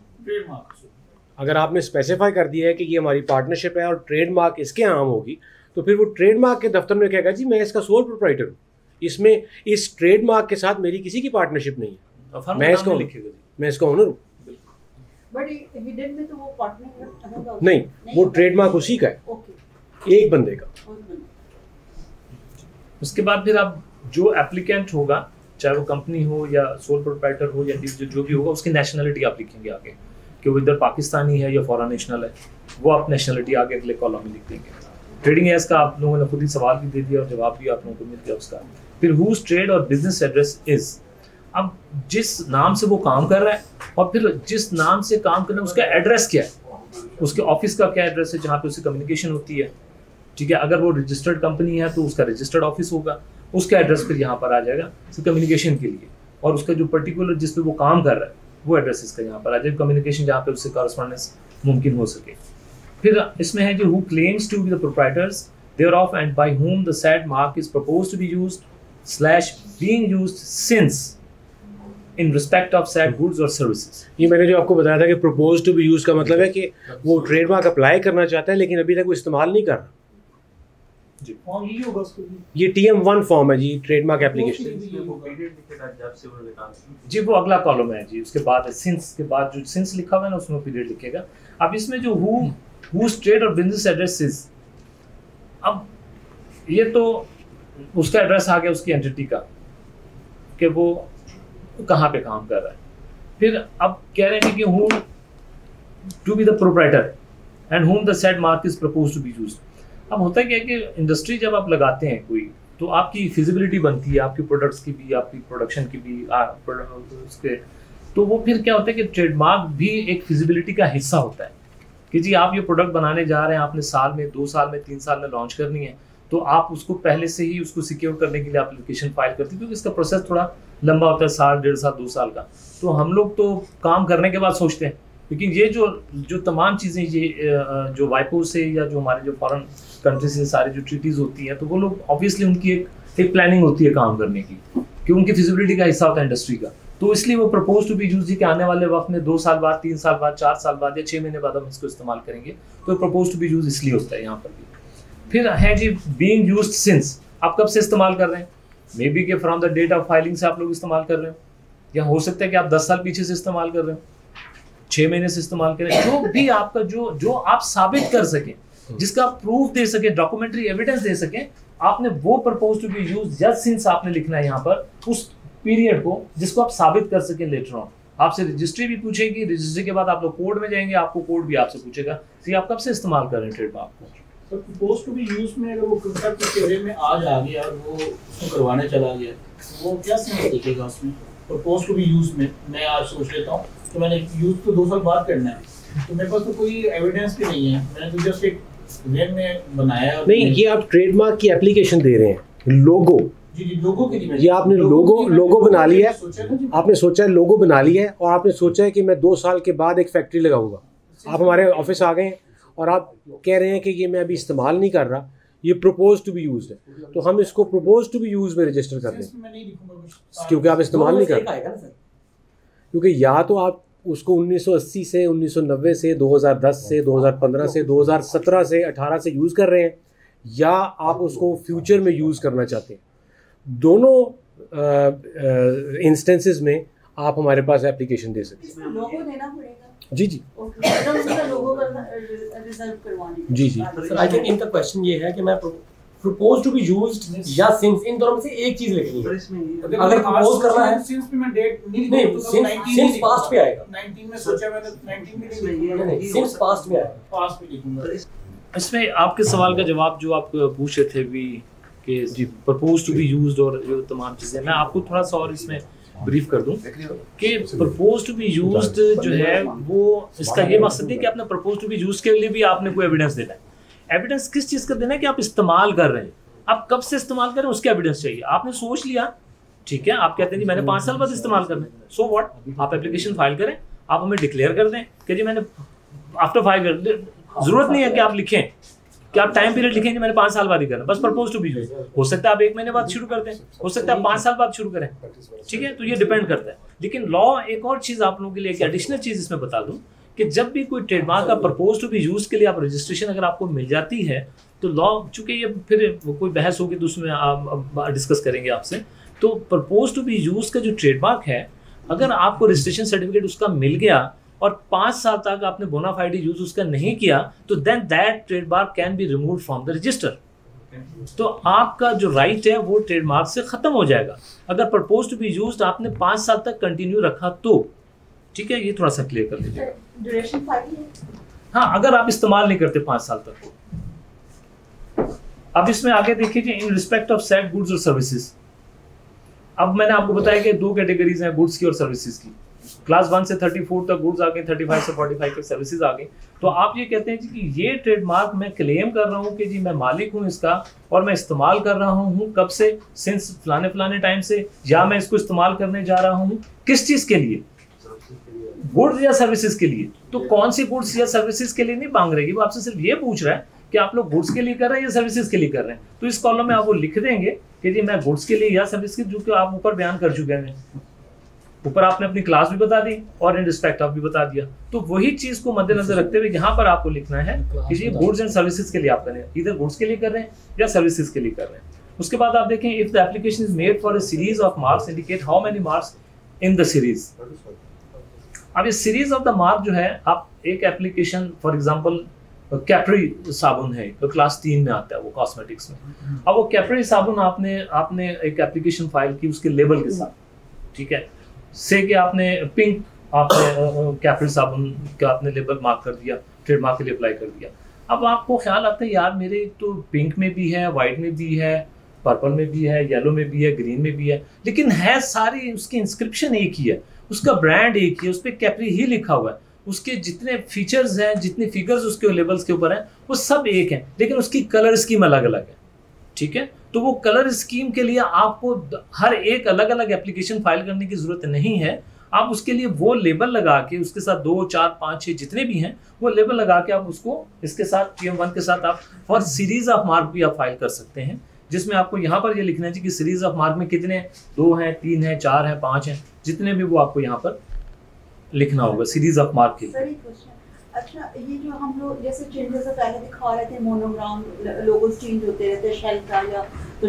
अगर आपने स्पेसिफाई कर दिया है कि ये हमारी पार्टनरशिप है और ट्रेडमार्क इसके नाम होगी, तो फिर वो ट्रेडमार्क के दफ्तर में कहेगा जी मैं इसका सोल प्रोप्राइटर हूँ, इसमें इस ट्रेडमार्क के साथ मेरी किसी की पार्टनरशिप नहीं है, मैं इसका ओनर हूँ। बट हिडन में तो वो पार्टनर नहीं, वो ट्रेडमार्क उसी का है, एक बंदे का। उसके बाद फिर आप जो एप्लीकेंट होगा, चाहे वो कंपनी हो या सोल प्रोप्राइटर हो या जो भी होगा, उसकी नेशनलिटी आप लिखेंगे आगे कि वो इधर पाकिस्तानी है या फॉरेन नेशनल है, वो आप नेशनलिटी आगे अगले कॉलम में लिख देंगे। ट्रेडिंग एज का आप लोगों ने खुद ही सवाल भी दे दिया और जवाब भी आप लोगों को मिल गया उसका। फिर हुज ट्रेड और बिजनेस एड्रेस इज, अब जिस नाम से वो काम कर रहा है और फिर जिस नाम से काम कर रहा है उसका एड्रेस क्या है, उसके ऑफिस का क्या एड्रेस है जहाँ पे उसकी कम्युनिकेशन होती है, ठीक है। अगर वो रजिस्टर्ड कंपनी है तो उसका रजिस्टर्ड ऑफिस होगा, उसका एड्रेस फिर यहाँ पर आ जाएगा कम्युनिकेशन के लिए, और उसका जो पर्टिकुलर जिस पे वो काम कर रहा है वो एड्रेस इसका यहाँ पर आ जाएगा, कम्युनिकेशन जहाँ पे उससे कॉरेस्पॉन्डेंस मुमकिन हो सके। फिर इसमें है जो who claims to be the proprietors thereof and by whom the said mark is proposed to be used / being used since in respect of said goods or services। ये मैंने जो आपको बताया था कि proposed to be used का मतलब है कि वो ट्रेडमार्क अप्लाई करना चाहता है लेकिन अभी तक वो इस्तेमाल नहीं कर रहा जी। फॉर्म यही होगा उसको भी ये TM1 फॉर्म है जी, ट्रेडमार्क एप्लीकेशन जी, वो अगला कॉलम है जी। उसके बाद सिंस के बाद जो सिंस लिखा हुआ है ना उसमें पीरियड लिखेगा। अब इसमें जो whose trade और बिजनेस एड्रेस इज, अब ये तो उसका एड्रेस आ गया उसकी एंटिटी का कि वो कहाँ पे काम कर रहा है। फिर अब कह रहे हैं कि whom to be the proprietor and whom the said mark is proposed to be used। अब होता क्या है कि इंडस्ट्री जब आप लगाते हैं कोई तो आपकी फिजिबिलिटी बनती है आपके प्रोडक्ट्स की भी, आपकी प्रोडक्शन की भी, उसके। तो वो फिर क्या होता है कि ट्रेडमार्क भी एक फिजिबिलिटी का हिस्सा होता है कि जी आप ये प्रोडक्ट बनाने जा रहे हैं, आपने साल में, 2 साल में, 3 साल में लॉन्च करनी है, तो आप उसको पहले से ही उसको सिक्योर करने के लिए एप्लीकेशन फाइल करते हैं, क्योंकि इसका प्रोसेस थोड़ा लंबा होता है, साल, 1.5 साल, 2 साल का। तो हम लोग तो काम करने के बाद सोचते हैं, लेकिन ये जो तमाम चीज़ें, ये जो वाइपो से या जो हमारे जो फॉरेन कंट्री से सारी जो ट्रीटीज़ होती हैं, तो वो लोग ऑब्वियसली उनकी एक प्लानिंग होती है काम करने की, कि उनकी फिजिबिलिटी का हिस्सा होता है इंडस्ट्री का। तो इसलिए वो प्रपोज टू बी यूज कि आने वाले वक्त में 2 साल बाद, 3 साल बाद, 4 साल बाद या 6 महीने बाद हम इसको इस्तेमाल करेंगे, तो प्रपोज टू बी यूज इसलिए होता है यहाँ पर भी। फिर है जी बीइंग यूज्ड सिंस, आप कब से इस्तेमाल कर रहे हैं, मे बी के from the date of filing से आप लोग इस्तेमाल कर रहे हो, या हो सकता है कि आप 10 साल पीछे से इस्तेमाल कर रहे हो, 6 महीने से इस्तेमाल करें, जो भी आपका जो आप साबित कर सकें, जिसका प्रूफ दे सके, डॉक्यूमेंट्री एविडेंस दे सके, आपने वो propose to be use just since आपने लिखना है यहाँ पर उस पीरियड को, जिसको आप साबित कर सके लेटर ऑन। आपसे रजिस्ट्री भी पूछेगी, रजिस्ट्री के बाद आप लोग कोर्ट में जाएंगे, आपको कोर्ट भी आपसे पूछेगा कि आप कब से इस्तेमाल कर रहे हैं ट्रेडमार्क को। तो प्रपोज टू बी यूज में अगर वो कंसेप्ट के में आज आ गया और वो उसको करवाने चला गया, वो क्या सेंस दिखेगा उसमें? प्रपोज टू बी यूज में मैं आज सोच लेता हूँ तो मैंने यूज तो 2 साल बाद करना है, तो मेरे पास तो कोई एविडेंस भी नहीं है, मैंने तो जस्ट एक ज़हन में बनाया। नहीं, ये आप ट्रेडमार्क की एप्लीकेशन दे रहे हैं, लोगो, जी लोगो के लिए ये आपने लोगो बना लिया है, आपने सोचा है लोगो बना लिया है, और आपने सोचा है कि मैं 2 साल के बाद एक फैक्ट्री लगाऊंगा। आप हमारे ऑफिस आ गए हैं और आप कह रहे हैं कि ये मैं अभी इस्तेमाल नहीं कर रहा, ये प्रपोज टू बी यूज्ड है, तो हम इसको प्रपोज टू बी यूज में रजिस्टर कर दें, क्योंकि आप इस्तेमाल नहीं कर रहे। क्योंकि या तो आप उसको 1980 से, 1990 से, 2010 से, 2015 से, 2017 से, 18 से यूज़ कर रहे हैं, या आप उसको फ्यूचर में यूज़ करना चाहते हैं। दोनों इंस्टेंसेस में आप हमारे पास एप्लीकेशन दे सकते हैं। लोगो देना पड़ेगा। जी जी जी जी। सर आई थिंक इनका क्वेश्चन ये है कि मैं प्रपोज टू बी यूज्ड या सिंस, इन दोनों में से एक चीज लिखनी है। अगर प्रपोज करना है सिंस पे मैं डेट नहीं, सिंस पास्ट पे आएगा, 19 में सोचा मैंने, 19 में नहीं, सिंस पास्ट में आएगा, पास्ट पे लिखूंगा। इसमें आपके सवाल का जवाब जो आप पूछ रहे थे भी कि जी प्रपोज टू बी यूज्ड और जो तमाम चीज़ें, मैं आपको थोड़ा सा और इसमें ब्रीफ कर दूं कि प्रपोज टू बी यूज्ड जो है वो, इसका ये मकसद है कि आपने प्रपोज टू बी यूज्ड के लिए भी आपने कोई एविडेंस देना है। एविडेंस किस चीज़ का देना है कि आप इस्तेमाल कर रहे हैं, आप कब से इस्तेमाल कर रहे हैं उसका एविडेंस चाहिए। आपने सोच लिया, ठीक है, आप कहते हैं जी मैंने 5 साल बाद इस्तेमाल करना है, सो व्हाट, आप एप्लीकेशन फाइल करें, आप हमें डिक्लेयर कर दें कि जी मैंने आफ्टर 5 ईयर, जरूरत नहीं है कि आप लिखें कि आप टाइम पीरियड लिखें कि मैंने 5 साल बाद ही करना, बस प्रपोज टू बी यूज। हो सकता है आप 1 महीने बाद शुरू कर दें, हो सकता है आप 5 साल बाद शुरू करें, ठीक है, तो ये डिपेंड करता है। लेकिन लॉ एक और चीज़ आप लोगों के लिए, एक एडिशनल चीज़ इसमें बता दूं कि जब भी कोई ट्रेडमार्क का प्रपोज टू बी यूज के लिए आप रजिस्ट्रेशन अगर आपको मिल जाती है, तो लॉ, चूंकि ये फिर कोई बहस होगी तो उसमें आप डिस्कस करेंगे आपसे, तो प्रपोज टू बी यूज का जो ट्रेडमार्क है, अगर आपको रजिस्ट्रेशन सर्टिफिकेट उसका मिल गया और 5 साल तक आपने बोनाफाइड यूज उसका नहीं किया, तो then that trademark can be removed from the register. तो आपका जो राइट है वो ट्रेडमार्क से खत्म हो जाएगा अगर प्रपोज टू बी यूज्ड आपने 5 साल तक कंटिन्यू रखा तो, ठीक है, ये थोड़ा सा क्लियर कर लीजिए। Duration 5 year. हाँ, अगर आप इस्तेमाल नहीं करते 5 साल तक। अब इसमें आगे देखिए in respect of set goods और सर्विसेज। अब मैंने आपको बताया कि 2 कैटेगरीज हैं गुड्स की और सर्विसेज की। क्लास 1 से 34 तक गुड्स आ गए, 35 से 45 तक सर्विसेज आ गई। तो आप ये कहते हैं कि ये ट्रेडमार्क मैं क्लेम कर रहा हूँ कि जी मैं मालिक हूँ इसका और मैं इस्तेमाल कर रहा हूँ, कब से, सिंस फलाने टाइम से, या मैं इसको इस्तेमाल करने जा रहा हूँ किस चीज़ के लिए, गुड्स या सर्विसेज के लिए। तो कौन सी गुड्स या सर्विसेज के लिए नहीं मांग रही, वो आपसे सिर्फ ये पूछ रहा है कि आप लोग गुड्स के लिए कर रहे हैं या सर्विसेज के लिए कर रहे हैं। तो इस कॉलम में आप वो लिख देंगे कि जी मैं गुड्स के लिए या सर्विस के, जो कि आप ऊपर बयान कर चुके हैं। ऊपर आपने अपनी क्लास भी बता दी और इन रिस्पेक्ट ऑफ भी बता दिया। तो वही चीज को मद्देनजर रखते हुए यहाँ पर आपको लिखना है कि जी गुड्स एंड सर्विसेज के लिए आप कर रहे हैं, इधर गुड्स के लिए कर रहे हैं या सर्विसेज के लिए कर रहे हैं। उसके बाद आप देखें, if the application is made for a series of marks indicate how many marks in the series. अब ये सीरीज ऑफ द मार्क जो है, आप एक एप्लीकेशन फॉर एग्जांपल कैप्री साबुन है, तो क्लास 3 में आता है वो कॉस्मेटिक्स में। अब वो कैप्री साबुन आपने एक एप्लीकेशन फाइल की उसके लेबल के साथ, ठीक है, से कि आपने पिंक, आपने कैप्री साबुन का आपने लेबल मार्क कर दिया, ट्रेडमार्क के लिए अप्लाई कर दिया। अब आपको ख्याल आता है यार मेरे तो पिंक में भी है, वाइट में भी है पर्पल में भी है, येलो में भी है, ग्रीन में भी है, लेकिन है सारी उसकी इंस्क्रिप्शन एक ही है, उसका ब्रांड एक ही है, उस पर कैप्री ही लिखा हुआ है, उसके जितने फीचर्स हैं, जितने फिगर्स उसके लेबल्स के ऊपर हैं वो सब एक हैं, लेकिन उसकी कलर स्कीम अलग अलग है। ठीक है, तो वो कलर स्कीम के लिए आपको हर एक अलग अलग एप्लीकेशन फाइल करने की जरूरत नहीं है। आप उसके लिए वो लेबल लगा के उसके साथ 2, 4, 5, 6 जितने भी हैं वो लेबल लगा के आप उसको इसके साथ PM1 के साथ आप फॉर सीरीज ऑफ मार्क भी आप फाइल कर सकते हैं, जिसमें आपको यहाँ पर ये लिखना चाहिए कि सीरीज ऑफ मार्क में कितने 2 हैं, 3 हैं, 4 हैं, 5 हैं, जितने भी वो आपको यहाँ पर लिखना होगा सीरीज ऑफ मार्क की। अच्छा, ये जो हम लोग जैसे चेंजेस पहले दिखा रहे थे, मोनोग्राम लोगोस चेंज होते रहते हैं शेल का या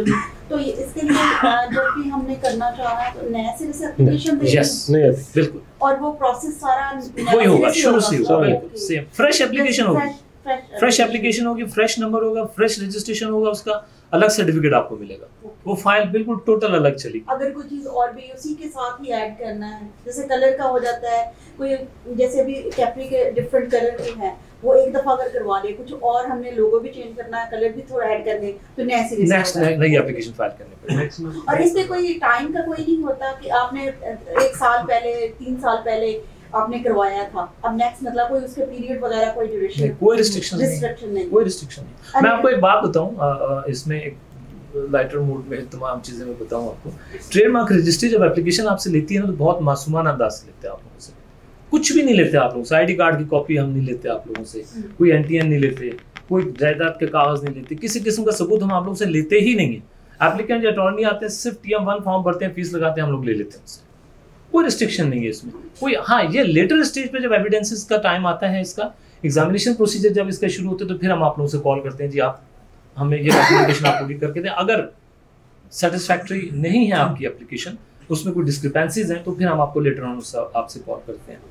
तो ये इसके लिए जब भी हमने करना चाहा है तो नए सिरे से एप्लीकेशन नहीं बिल्कुल, और वो प्रोसेस सारा वही होगा, शुरू से होगा, बिल्कुल सेम फ्रेश एप्लीकेशन होगी, फ्रेश एप्लीकेशन होगी, फ्रेश नंबर होगा, फ्रेश रजिस्ट्रेशन होगा, उसका अलग सर्टिफिकेट आपको मिलेगा, वो फाइल बिल्कुल टोटल अलग चलेगी। अगर कोई चीज और भी उसी के साथ ही ऐड करना है, जैसे कलर का हो जाता है, कोई जैसे भी कैप्री के डिफरेंट कलर के हैं वो एक दफा अगर करवा ले, कुछ और हमने लोगो भी चेंज करना है, कलर भी थोड़ा ऐड करने, तो नेक्स्ट नई एप्लीकेशन फाइल करने पड़ेगी। और इसमें कोई टाइम का कोई नहीं होता कि आपने 1 साल पहले 3 साल पहले आपने करवाया था, अब नेक्स्ट मतलब कोई उसके पीरियड वगैरह कोई ड्यूरेशन, कोई रिस्ट्रिक्शन नहीं, कोई रिस्ट्रिक्शन नहीं। मैं आपको एक बात बताऊं, इसमें एक लाइटर मूड में तमाम चीजें मैं बताऊं आपको। ट्रेडमार्क रजिस्ट्री जब एप्लीकेशन आपसे लेती है ना तो बहुत मासूमाना अंदाज से लेते हैं आप लोगों से, कुछ भी नहीं लेते आप लोगों से, ID कार्ड की कॉपी हम नहीं लेते आप लोगों से, कोई NTN नहीं लेते, कोई जायदाद के कागज नहीं लेते, किसी किस्म का सबूत हम आप लोगों से लेते ही नहीं है। एप्लीकेंट या अटॉर्नी आते हैं, सिर्फ TM1 फॉर्म भरते हैं, फीस लगाते हैं, हम लोग ले लेते हैं उससे, कोई रिस्ट्रिक्शन नहीं है इसमें कोई। हाँ, ये लेटर स्टेज पे जब एविडेंसेस का टाइम आता है, इसका एग्जामिनेशन प्रोसीजर जब इसका शुरू होता है तो फिर हम आप लोगों से कॉल करते हैं, जी आप हमें ये एप्लीकेशन आप पूरी करके दें। अगर सेटिस्फैक्ट्री नहीं है आपकी एप्लीकेशन, उसमें कोई डिस्क्रिपेंसीज हैं, तो फिर हम आपको लेटर ऑन आपसे कॉल करते हैं।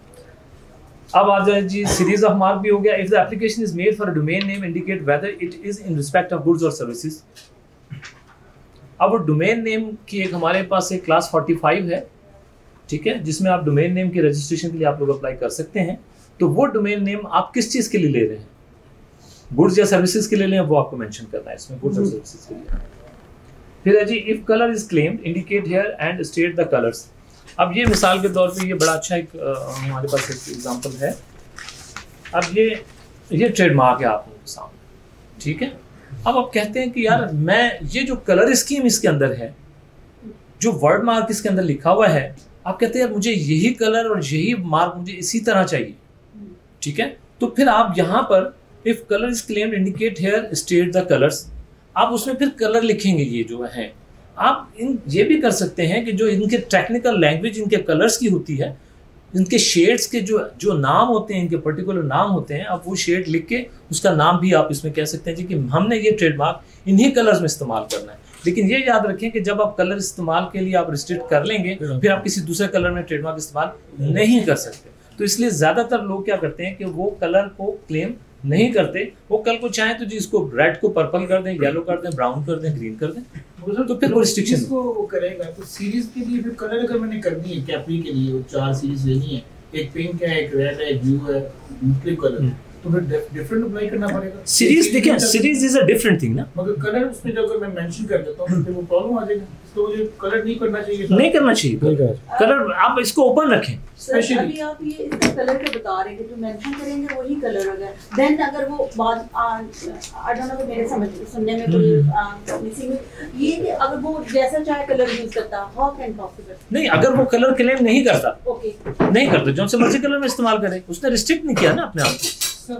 अब आ जाए जी, सीरीज ऑफ मार्क भी हो गया। If the application is made for a domain name indicate whether it is in respect of goods और सर्विसेज। अब डोमेन नेम की एक हमारे पास एक क्लास 45 है, ठीक है, जिसमें आप डोमेन नेम के रजिस्ट्रेशन के लिए आप लोग अप्लाई कर सकते हैं। तो वो डोमेन नेम आप किस चीज के लिए ले रहे हैं, गुड्स या सर्विसेज के लिए लें, वो आपको मेंशन करना है इसमें, गुड्स और सर्विसेज के लिए। फिर है जी, if colour is claimed indicate here and state the colours. अब ये मिसाल के तौर पे ये बड़ा अच्छा एक हमारे पास एक एग्जांपल है। अब ये ट्रेडमार्क है आप लोगों के सामने, ठीक है। अब आप कहते हैं कि यार मैं ये जो कलर स्कीम इसके अंदर है, जो वर्ड मार्क इसके अंदर लिखा हुआ है, आप कहते हैं यार मुझे यही कलर और यही मार्क मुझे इसी तरह चाहिए, ठीक है। तो फिर आप यहाँ पर if colour is claimed indicate here state the colours, आप उसमें फिर कलर लिखेंगे ये जो है। आप ये भी कर सकते हैं कि जो इनके टेक्निकल लैंग्वेज इनके कलर्स की होती है, इनके शेड्स के जो नाम होते हैं, इनके पर्टिकुलर नाम होते हैं, आप वो शेड लिख के उसका नाम भी आप इसमें कह सकते हैं जी कि हमने ये ट्रेडमार्क इन्हीं कलर्स में इस्तेमाल करना है। लेकिन ये याद रखें कि जब आप कलर इस्तेमाल के लिए आप रिस्ट्रिक्ट कर लेंगे, फिर आप किसी दूसरे कलर में ट्रेडमार्क इस्तेमाल नहीं कर सकते। तो इसलिए ज़्यादातर लोग क्या करते हैं कि वो कलर को क्लेम नहीं करते, वो कल को चाहे तो जी इसको रेड को पर्पल कर दें, येलो कर दें, ब्राउन कर दें, ग्रीन कर दें, तो फिर कोई रिस्ट्रिक्शन इसको वो करेगा। तो सीरीज के लिए फिर कलर अगर मैंने करनी है, कैप्री के लिए वो 4 सीरीज लेनी है, एक पिंक है, एक रेड है, एक ब्लू है, मुख्तलिफ कलर, तो फिर डिफरेंट अप्लाई करना पड़ेगा। सीरीज देखिए, series is a different thing ना, मगर कलर उसमें जब अगर मैं मेंशन कर देता हूं फिर वो प्रॉब्लम आ जाएगी। तो मुझे कलर नहीं करना चाहिए, नहीं करना चाहिए कलर, आप इसको ओपन रखें। स्पेशली अभी आप ये इसका कलर के बता रहे हैं, जो मेंशन करेंगे वही कलर होगा। देन अगर वो बाद आई डोंट नो, मेरे समझ सुनने में कोई मिसिंग ये कि अगर वो जैसा चाहे कलर यूज करता, हाउ कैन पॉसिबल? नहीं, अगर वो कलर क्लेम नहीं करता, ओके नहीं करता, जो से मर्जी कलर में इस्तेमाल करे, उसने रिस्ट्रिक्ट नहीं किया ना अपने आप को, फिर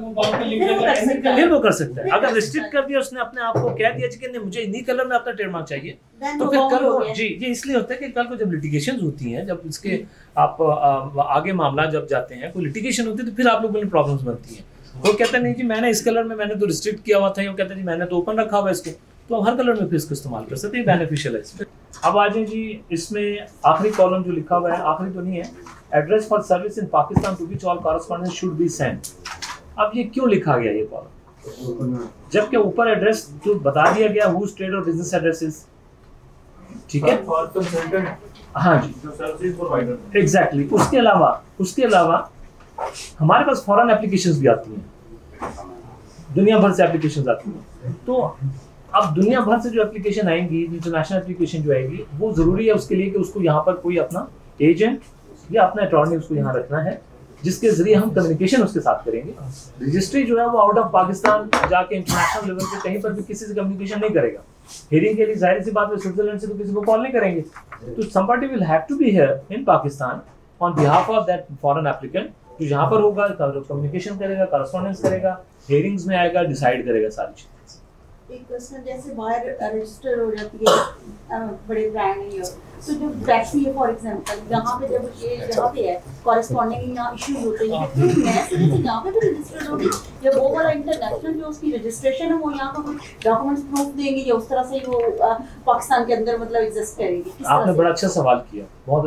वो कर सकता है। अगर रिस्ट्रिक्ट कर दिया उसने अपने आप को, कह दिया कि नहीं मुझे इन्हीं कलर में अपना ट्रेडमार्क चाहिए, तो फिर कल को जी ये इसलिए होता है कि कल को जब लिटिगेशन होती हैं, जब इसके आप आगे मामला जब जाते हैं, कोई लिटिगेशन होती है, तो फिर आप लोगों को प्रॉब्लम्स बनती हैं। वो कहते हैं नहीं जी मैंने इस कलर में मैंने तो रिस्ट्रिक्ट किया हुआ था, वो कहते हैं जी मैंने तो ओपन रखा हुआ है इसको, तो हर कलर में फिर इसको इस्तेमाल कर सकते हैं, बेनिफिशियल है इसमें। अब आ जाए जी, इसमें आखिरी कॉलम जो लिखा हुआ है, आखिरी तो नहीं है, address for service in Pakistan to which all correspondence should be sent. अब ये क्यों लिखा गया ये कॉलम, जबकि ऊपर एड्रेस जो बता दिया गया हुज ट्रेड और बिजनेस एड्रेसेस, ठीक है, हाँ जी, एग्जैक्टली। उसके अलावा हमारे पास फॉरेन एप्लीकेशंस भी आती हैं, दुनिया भर से एप्लीकेशंस आती हैं, तो अब दुनिया भर से जो एप्लीकेशन आएंगी, इंटरनेशनल एप्लीकेशन जो आएगी, वो जरूरी है उसके लिए कि उसको यहाँ पर कोई अपना एजेंट या अपना अटॉर्नी उसको यहाँ रखना है, जिसके जरिए हम कम्युनिकेशन उसके साथ करेंगे। रजिस्ट्री जो है वो आउट ऑफ पाकिस्तान जाके इंटरनेशनल लेवल पे कहीं पर भी किसी से कम्युनिकेशन नहीं करेगा। हियरिंग के लिए जाहिर सी बात है स्विट्जरलैंड से तो किसी को कॉल नहीं करेंगे, तो somebody will have to be here in Pakistan on behalf of that foreign applicant, जो यहाँ पर होगा, कम्युनिकेशन करेगा, करस्पॉन्डेंस करेगा, हियरिंग्स में आएगा, डिसाइड करेगा सारी चीजें। एक पर्सन जैसे बाहर रजिस्टर हो जाती है बड़े ब्रांड है, तो जो टैक्सी है फॉर एग्जांपल, यहाँ पे जब ये यहाँ पे है कॉरेस्पॉन्डिंग यहाँ इश्यूज होते हैं, तो मैं समझती हूँ यहाँ पे भी रजिस्टर्ड होगी, या वो वाला इंटरनेशनल जो उसकी रजिस्ट्रेशन है वो यहाँ का कोई डॉक्यूमेंट्स प्रूफ देंगे, या उस तरह से वो पाकिस्तान के अंदर मतलब एग्जिस्ट करेगी? आपने बड़ा अच्छा सवाल किया,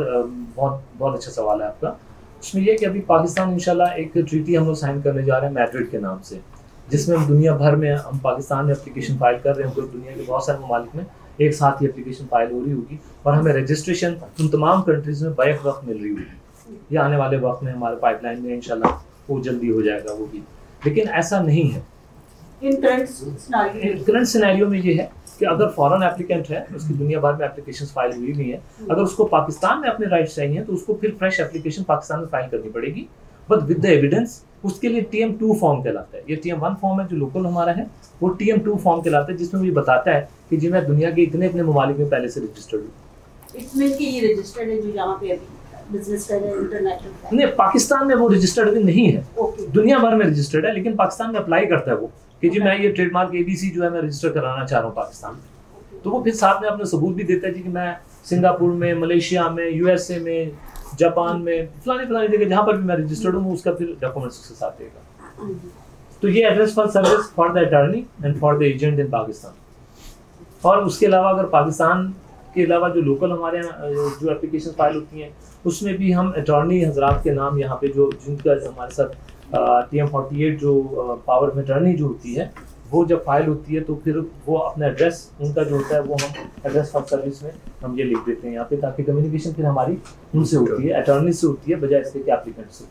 बहुत अच्छा सवाल है आपका। उसमें यह कि अभी पाकिस्तान इंशाल्लाह एक ट्रीटी हम लोग साइन करने जा रहे हैं मैड्रिड के नाम से, जिसमें हम दुनिया भर में हम पाकिस्तान में एप्लीकेशन फाइल कर रहे हैं, तो दुनिया के बहुत सारे ममालिक में एक साथ ही एप्लीकेशन फाइल हो रही होगी और हमें रजिस्ट्रेशन उन तमाम कंट्रीज में बैक वक्त मिल रही होगी। ये आने वाले वक्त में हमारे पाइपलाइन में इंशाल्लाह वो जल्दी हो जाएगा वो भी, लेकिन ऐसा नहीं है। इन करंट सिनेरियो में ये है कि अगर फॉरेन एप्लीकेंट है, उसकी दुनिया भर में एप्लीकेशन फाइल हुई भी है, अगर उसको पाकिस्तान में अपने राइट्स चाहिए तो उसको फिर फ्रेश एप्लीकेशन पाकिस्तान में फाइल करनी पड़ेगी, बट विद द एविडेंस। उसके लिए TM2 फॉर्म कहलाता है। ये TM1 फॉर्म है जो लोकल हमारा है, वो TM2 फॉर्म कहलाता है, जिसमें ये बताता है कि जी मैं दुनिया के इतने ममालिक में पहले से रजिस्टर्ड हूँ। इसमें कि ये रजिस्टर्ड है जो यहाँ पे अभी बिजनेस कर रहे हैं इंटरनेशनल? नहीं, पाकिस्तान में वो रजिस्टर्ड अभी नहीं है, दुनिया भर में रजिस्टर्ड है, लेकिन पाकिस्तान में अप्लाई करता है वो कि जी मैं ये ट्रेडमार्क ABC जो है मैं रजिस्टर कराना चाह रहा हूँ पाकिस्तान में। तो वो फिर साथ में अपने सबूत भी देता है जी कि मैं सिंगापुर में, मलेशिया में, USA में, जापान में, फलानी जगह जहाँ पर भी मैं रजिस्टर्ड हूँ, उसका फिर डॉक्यूमेंट्स उसके साथ देगा। तो ये address for service for the attorney and for the agent in Pakistan. और उसके अलावा अगर पाकिस्तान के अलावा जो लोकल हमारे यहाँ जो एप्लीकेशन फाइल होती हैं, उसमें भी हम अटॉर्नी हजरात के नाम यहाँ पे जो जिनका हमारे साथ TM48 जो पावर ऑफ अटॉर्नी जो होती है, वो जब फाइल होती है तो फिर वो अपना एड्रेस उनका जो होता है वो हम एड्रेस फॉर सर्विस में हम ये लिख देते हैं यहाँ पे, ताकि कम्युनिकेशन फिर हमारी उनसे होती है, अटॉर्नी से होती है, बजाय इसके कि एप्लीकेंट से।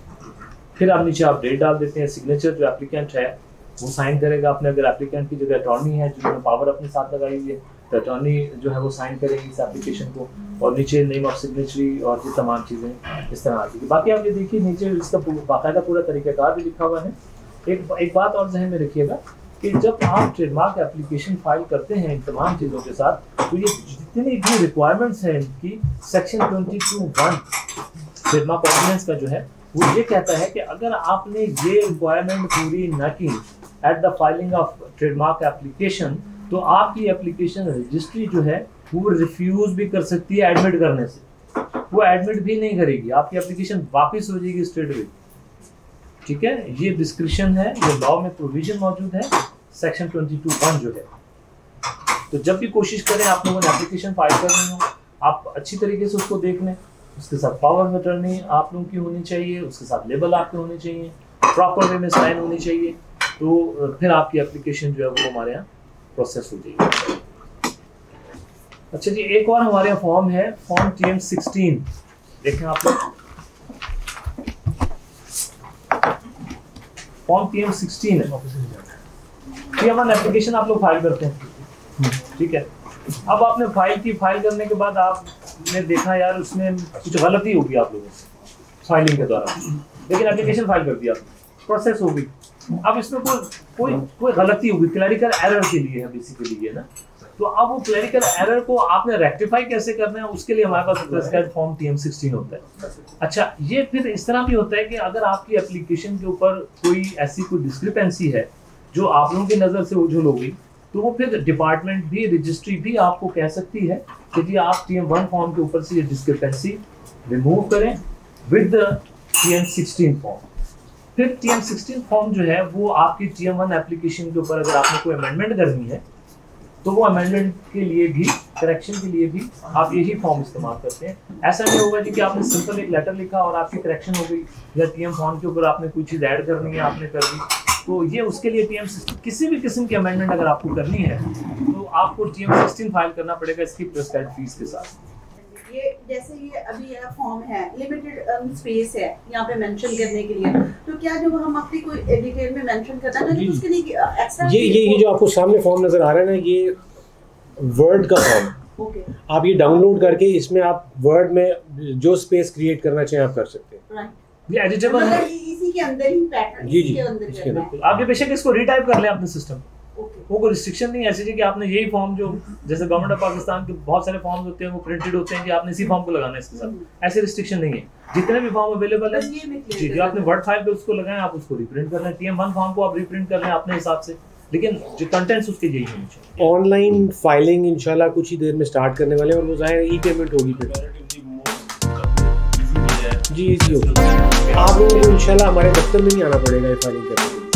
फिर आप नीचे आप डेट डाल देते हैं, सिग्नेचर जो एप्लीकेंट है वो साइन करेगा अपने, अगर एप्लीकेंट की जगह अटॉर्नी है जिन्होंने पावर अपने साथ लगाई हुई है तो अटॉर्नी जो है वो साइन करेगी इस एप्लीकेशन को, और नीचे नेम ऑफ सिग्नेचरी और ये तमाम चीज़ें इस तरह आती है। बाकी आप ये देखिए नीचे इसका बाकायदा पूरा तरीक़ाकार भी लिखा हुआ है। एक बात और जहन में रखिएगा कि जब आप ट्रेडमार्क एप्लीकेशन फाइल करते हैं इन तमाम चीज़ों के साथ, तो ये जितनी भी रिक्वायरमेंट्स हैं इनकी, सेक्शन 22(1) ट्रेडमार्क ऑर्डिनेंस का जो है वो ये कहता है कि अगर आपने ये रिक्वायरमेंट पूरी न की at the filing of trademark application, तो आपकी एप्लीकेशन रजिस्ट्री जो है वो रिफ्यूज भी कर सकती है एडमिट करने से, वो एडमिट भी नहीं करेगी, आपकी एप्लीकेशन वापस हो जाएगी स्ट्रेट वे। ठीक है, ये डिस्क्रिप्शन है, ये लॉ में प्रोविजन मौजूद है सेक्शन 22(1) जो है। तो जब भी कोशिश करें आप लोगों ने एप्लीकेशन फाइल करनी हो, आप अच्छी तरीके से उसको देख लें, उसके साथ पावर ऑफ अटॉर्नी आप लोगों की होनी चाहिए, उसके साथ लेबल आपके होने चाहिए, प्रॉपर वे में साइन होनी चाहिए, तो फिर आपकी एप्लीकेशन जो है वो हमारे यहाँ प्रोसेस हो जाएगी। अच्छा जी, एक और हमारे यहाँ फॉर्म है, फॉर्म TM16, देखें आप लोग, फॉर्म TM16 है। TM1 एप्लीकेशन आप लोग फाइल करते हैं, ठीक है। अब आपने फाइल करने के बाद आपने देखा यार उसमें कुछ गलती होगी आप लोगों से फाइलिंग के दौरान, लेकिन एप्लीकेशन फाइल कर दिया, प्रोसेस हो गई। अब इसमें कोई गलती होगी, क्लरिकल एरर के लिए है बेसिकली ये ना, तो अब वो क्लरिकल एरर को आपने रेक्टिफाई कैसे करना है, उसके लिए हमारे पास प्रेस्क्राइब्ड फॉर्म TM16 होता है। अच्छा, ये फिर इस तरह भी होता है कि अगर आपकी एप्लीकेशन के ऊपर कोई ऐसी कोई डिस्क्रिपेंसी है जो आप लोगों की नज़र से ओझल हो गई, तो वो फिर डिपार्टमेंट भी, रजिस्ट्री भी आपको कह सकती है कि जी आप TM1 फॉर्म के ऊपर से ये डिस्क्रिपेंसी रिमूव करें विद TM16 फॉर्म। फिर TM16 फॉर्म जो है वो आपकी TM1 एप्लीकेशन के ऊपर अगर आपने कोई अमेंडमेंट करनी है, तो वो अमेंडमेंट के लिए भी, करेक्शन के लिए भी आप यही फॉर्म इस्तेमाल करते हैं। ऐसा नहीं होगा जी कि आपने सिंपल एक लेटर लिखा और आपकी करेक्शन हो गई, या TM फॉर्म के ऊपर आपने कोई चीज़ ऐड करनी है आपने कर दी, तो ये उसके लिए TM16 किसी भी किस्म की अमेंडमेंट अगर आपको करनी है तो आपको TM16 फाइल करना पड़ेगा इसकी प्रेस्क्राइब्ड फीस के साथ। ये जैसे ये अभी फॉर्म है, लिमिटेड स्पेस है यहाँ पे मेंशन करने के लिए, तो क्या जो हम अपनी कोई डिटेल में मेंशन करना है तो उसके लिए एक्स्ट्रा ये जो आपको सामने फॉर्म नजर आ रहा है ना, ये वर्ड का फॉर्म। आप ये डाउनलोड करके इसमें आप वर्ड में जो स्पेस क्रिएट करना चाहें आप कर सकते हैं। ये एडिटेबल है, इसी के अंदर ही पैटर्न जी इसके अंदर इसके अंदर। बिल्कुल। आप ये बेशक इसको रीटाइप कर लें अपने सिस्टम, वो कोई रिस्ट्रिक्शन नहीं है ऐसी कि आपने यही फॉर्म जो जैसे गवर्नमेंट ऑफ पाकिस्तान के बहुत सारे फॉर्म्स होते हैं वो प्रिंटेड होते हैं कि आपने इसी फॉर्म को लगाना है इसके साथ, ऐसे रिस्ट्रिक्शन नहीं है। जितने भी फॉर्म अवेलेबल है जी जो आपने वर्ड फाइल पे उसको लगाएं, आप उसको रिप्रिंट कर लें। TM1 फॉर्म को आप रिप्रिंट कर लें अपने हिसाब से, लेकिन जो कंटेंट्स उसके यही होने चाहिए। ऑनलाइन फाइलिंग इंशाल्लाह कुछ ही देर में स्टार्ट करने वाले हैं और वो ज़ाहिर ई पेमेंट होगी फिर जी इजी होगी। आप लोगों को इंशाल्लाह हमारे दफ्तर में नहीं आना पड़ेगा ये फाइलिंग करने के लिए।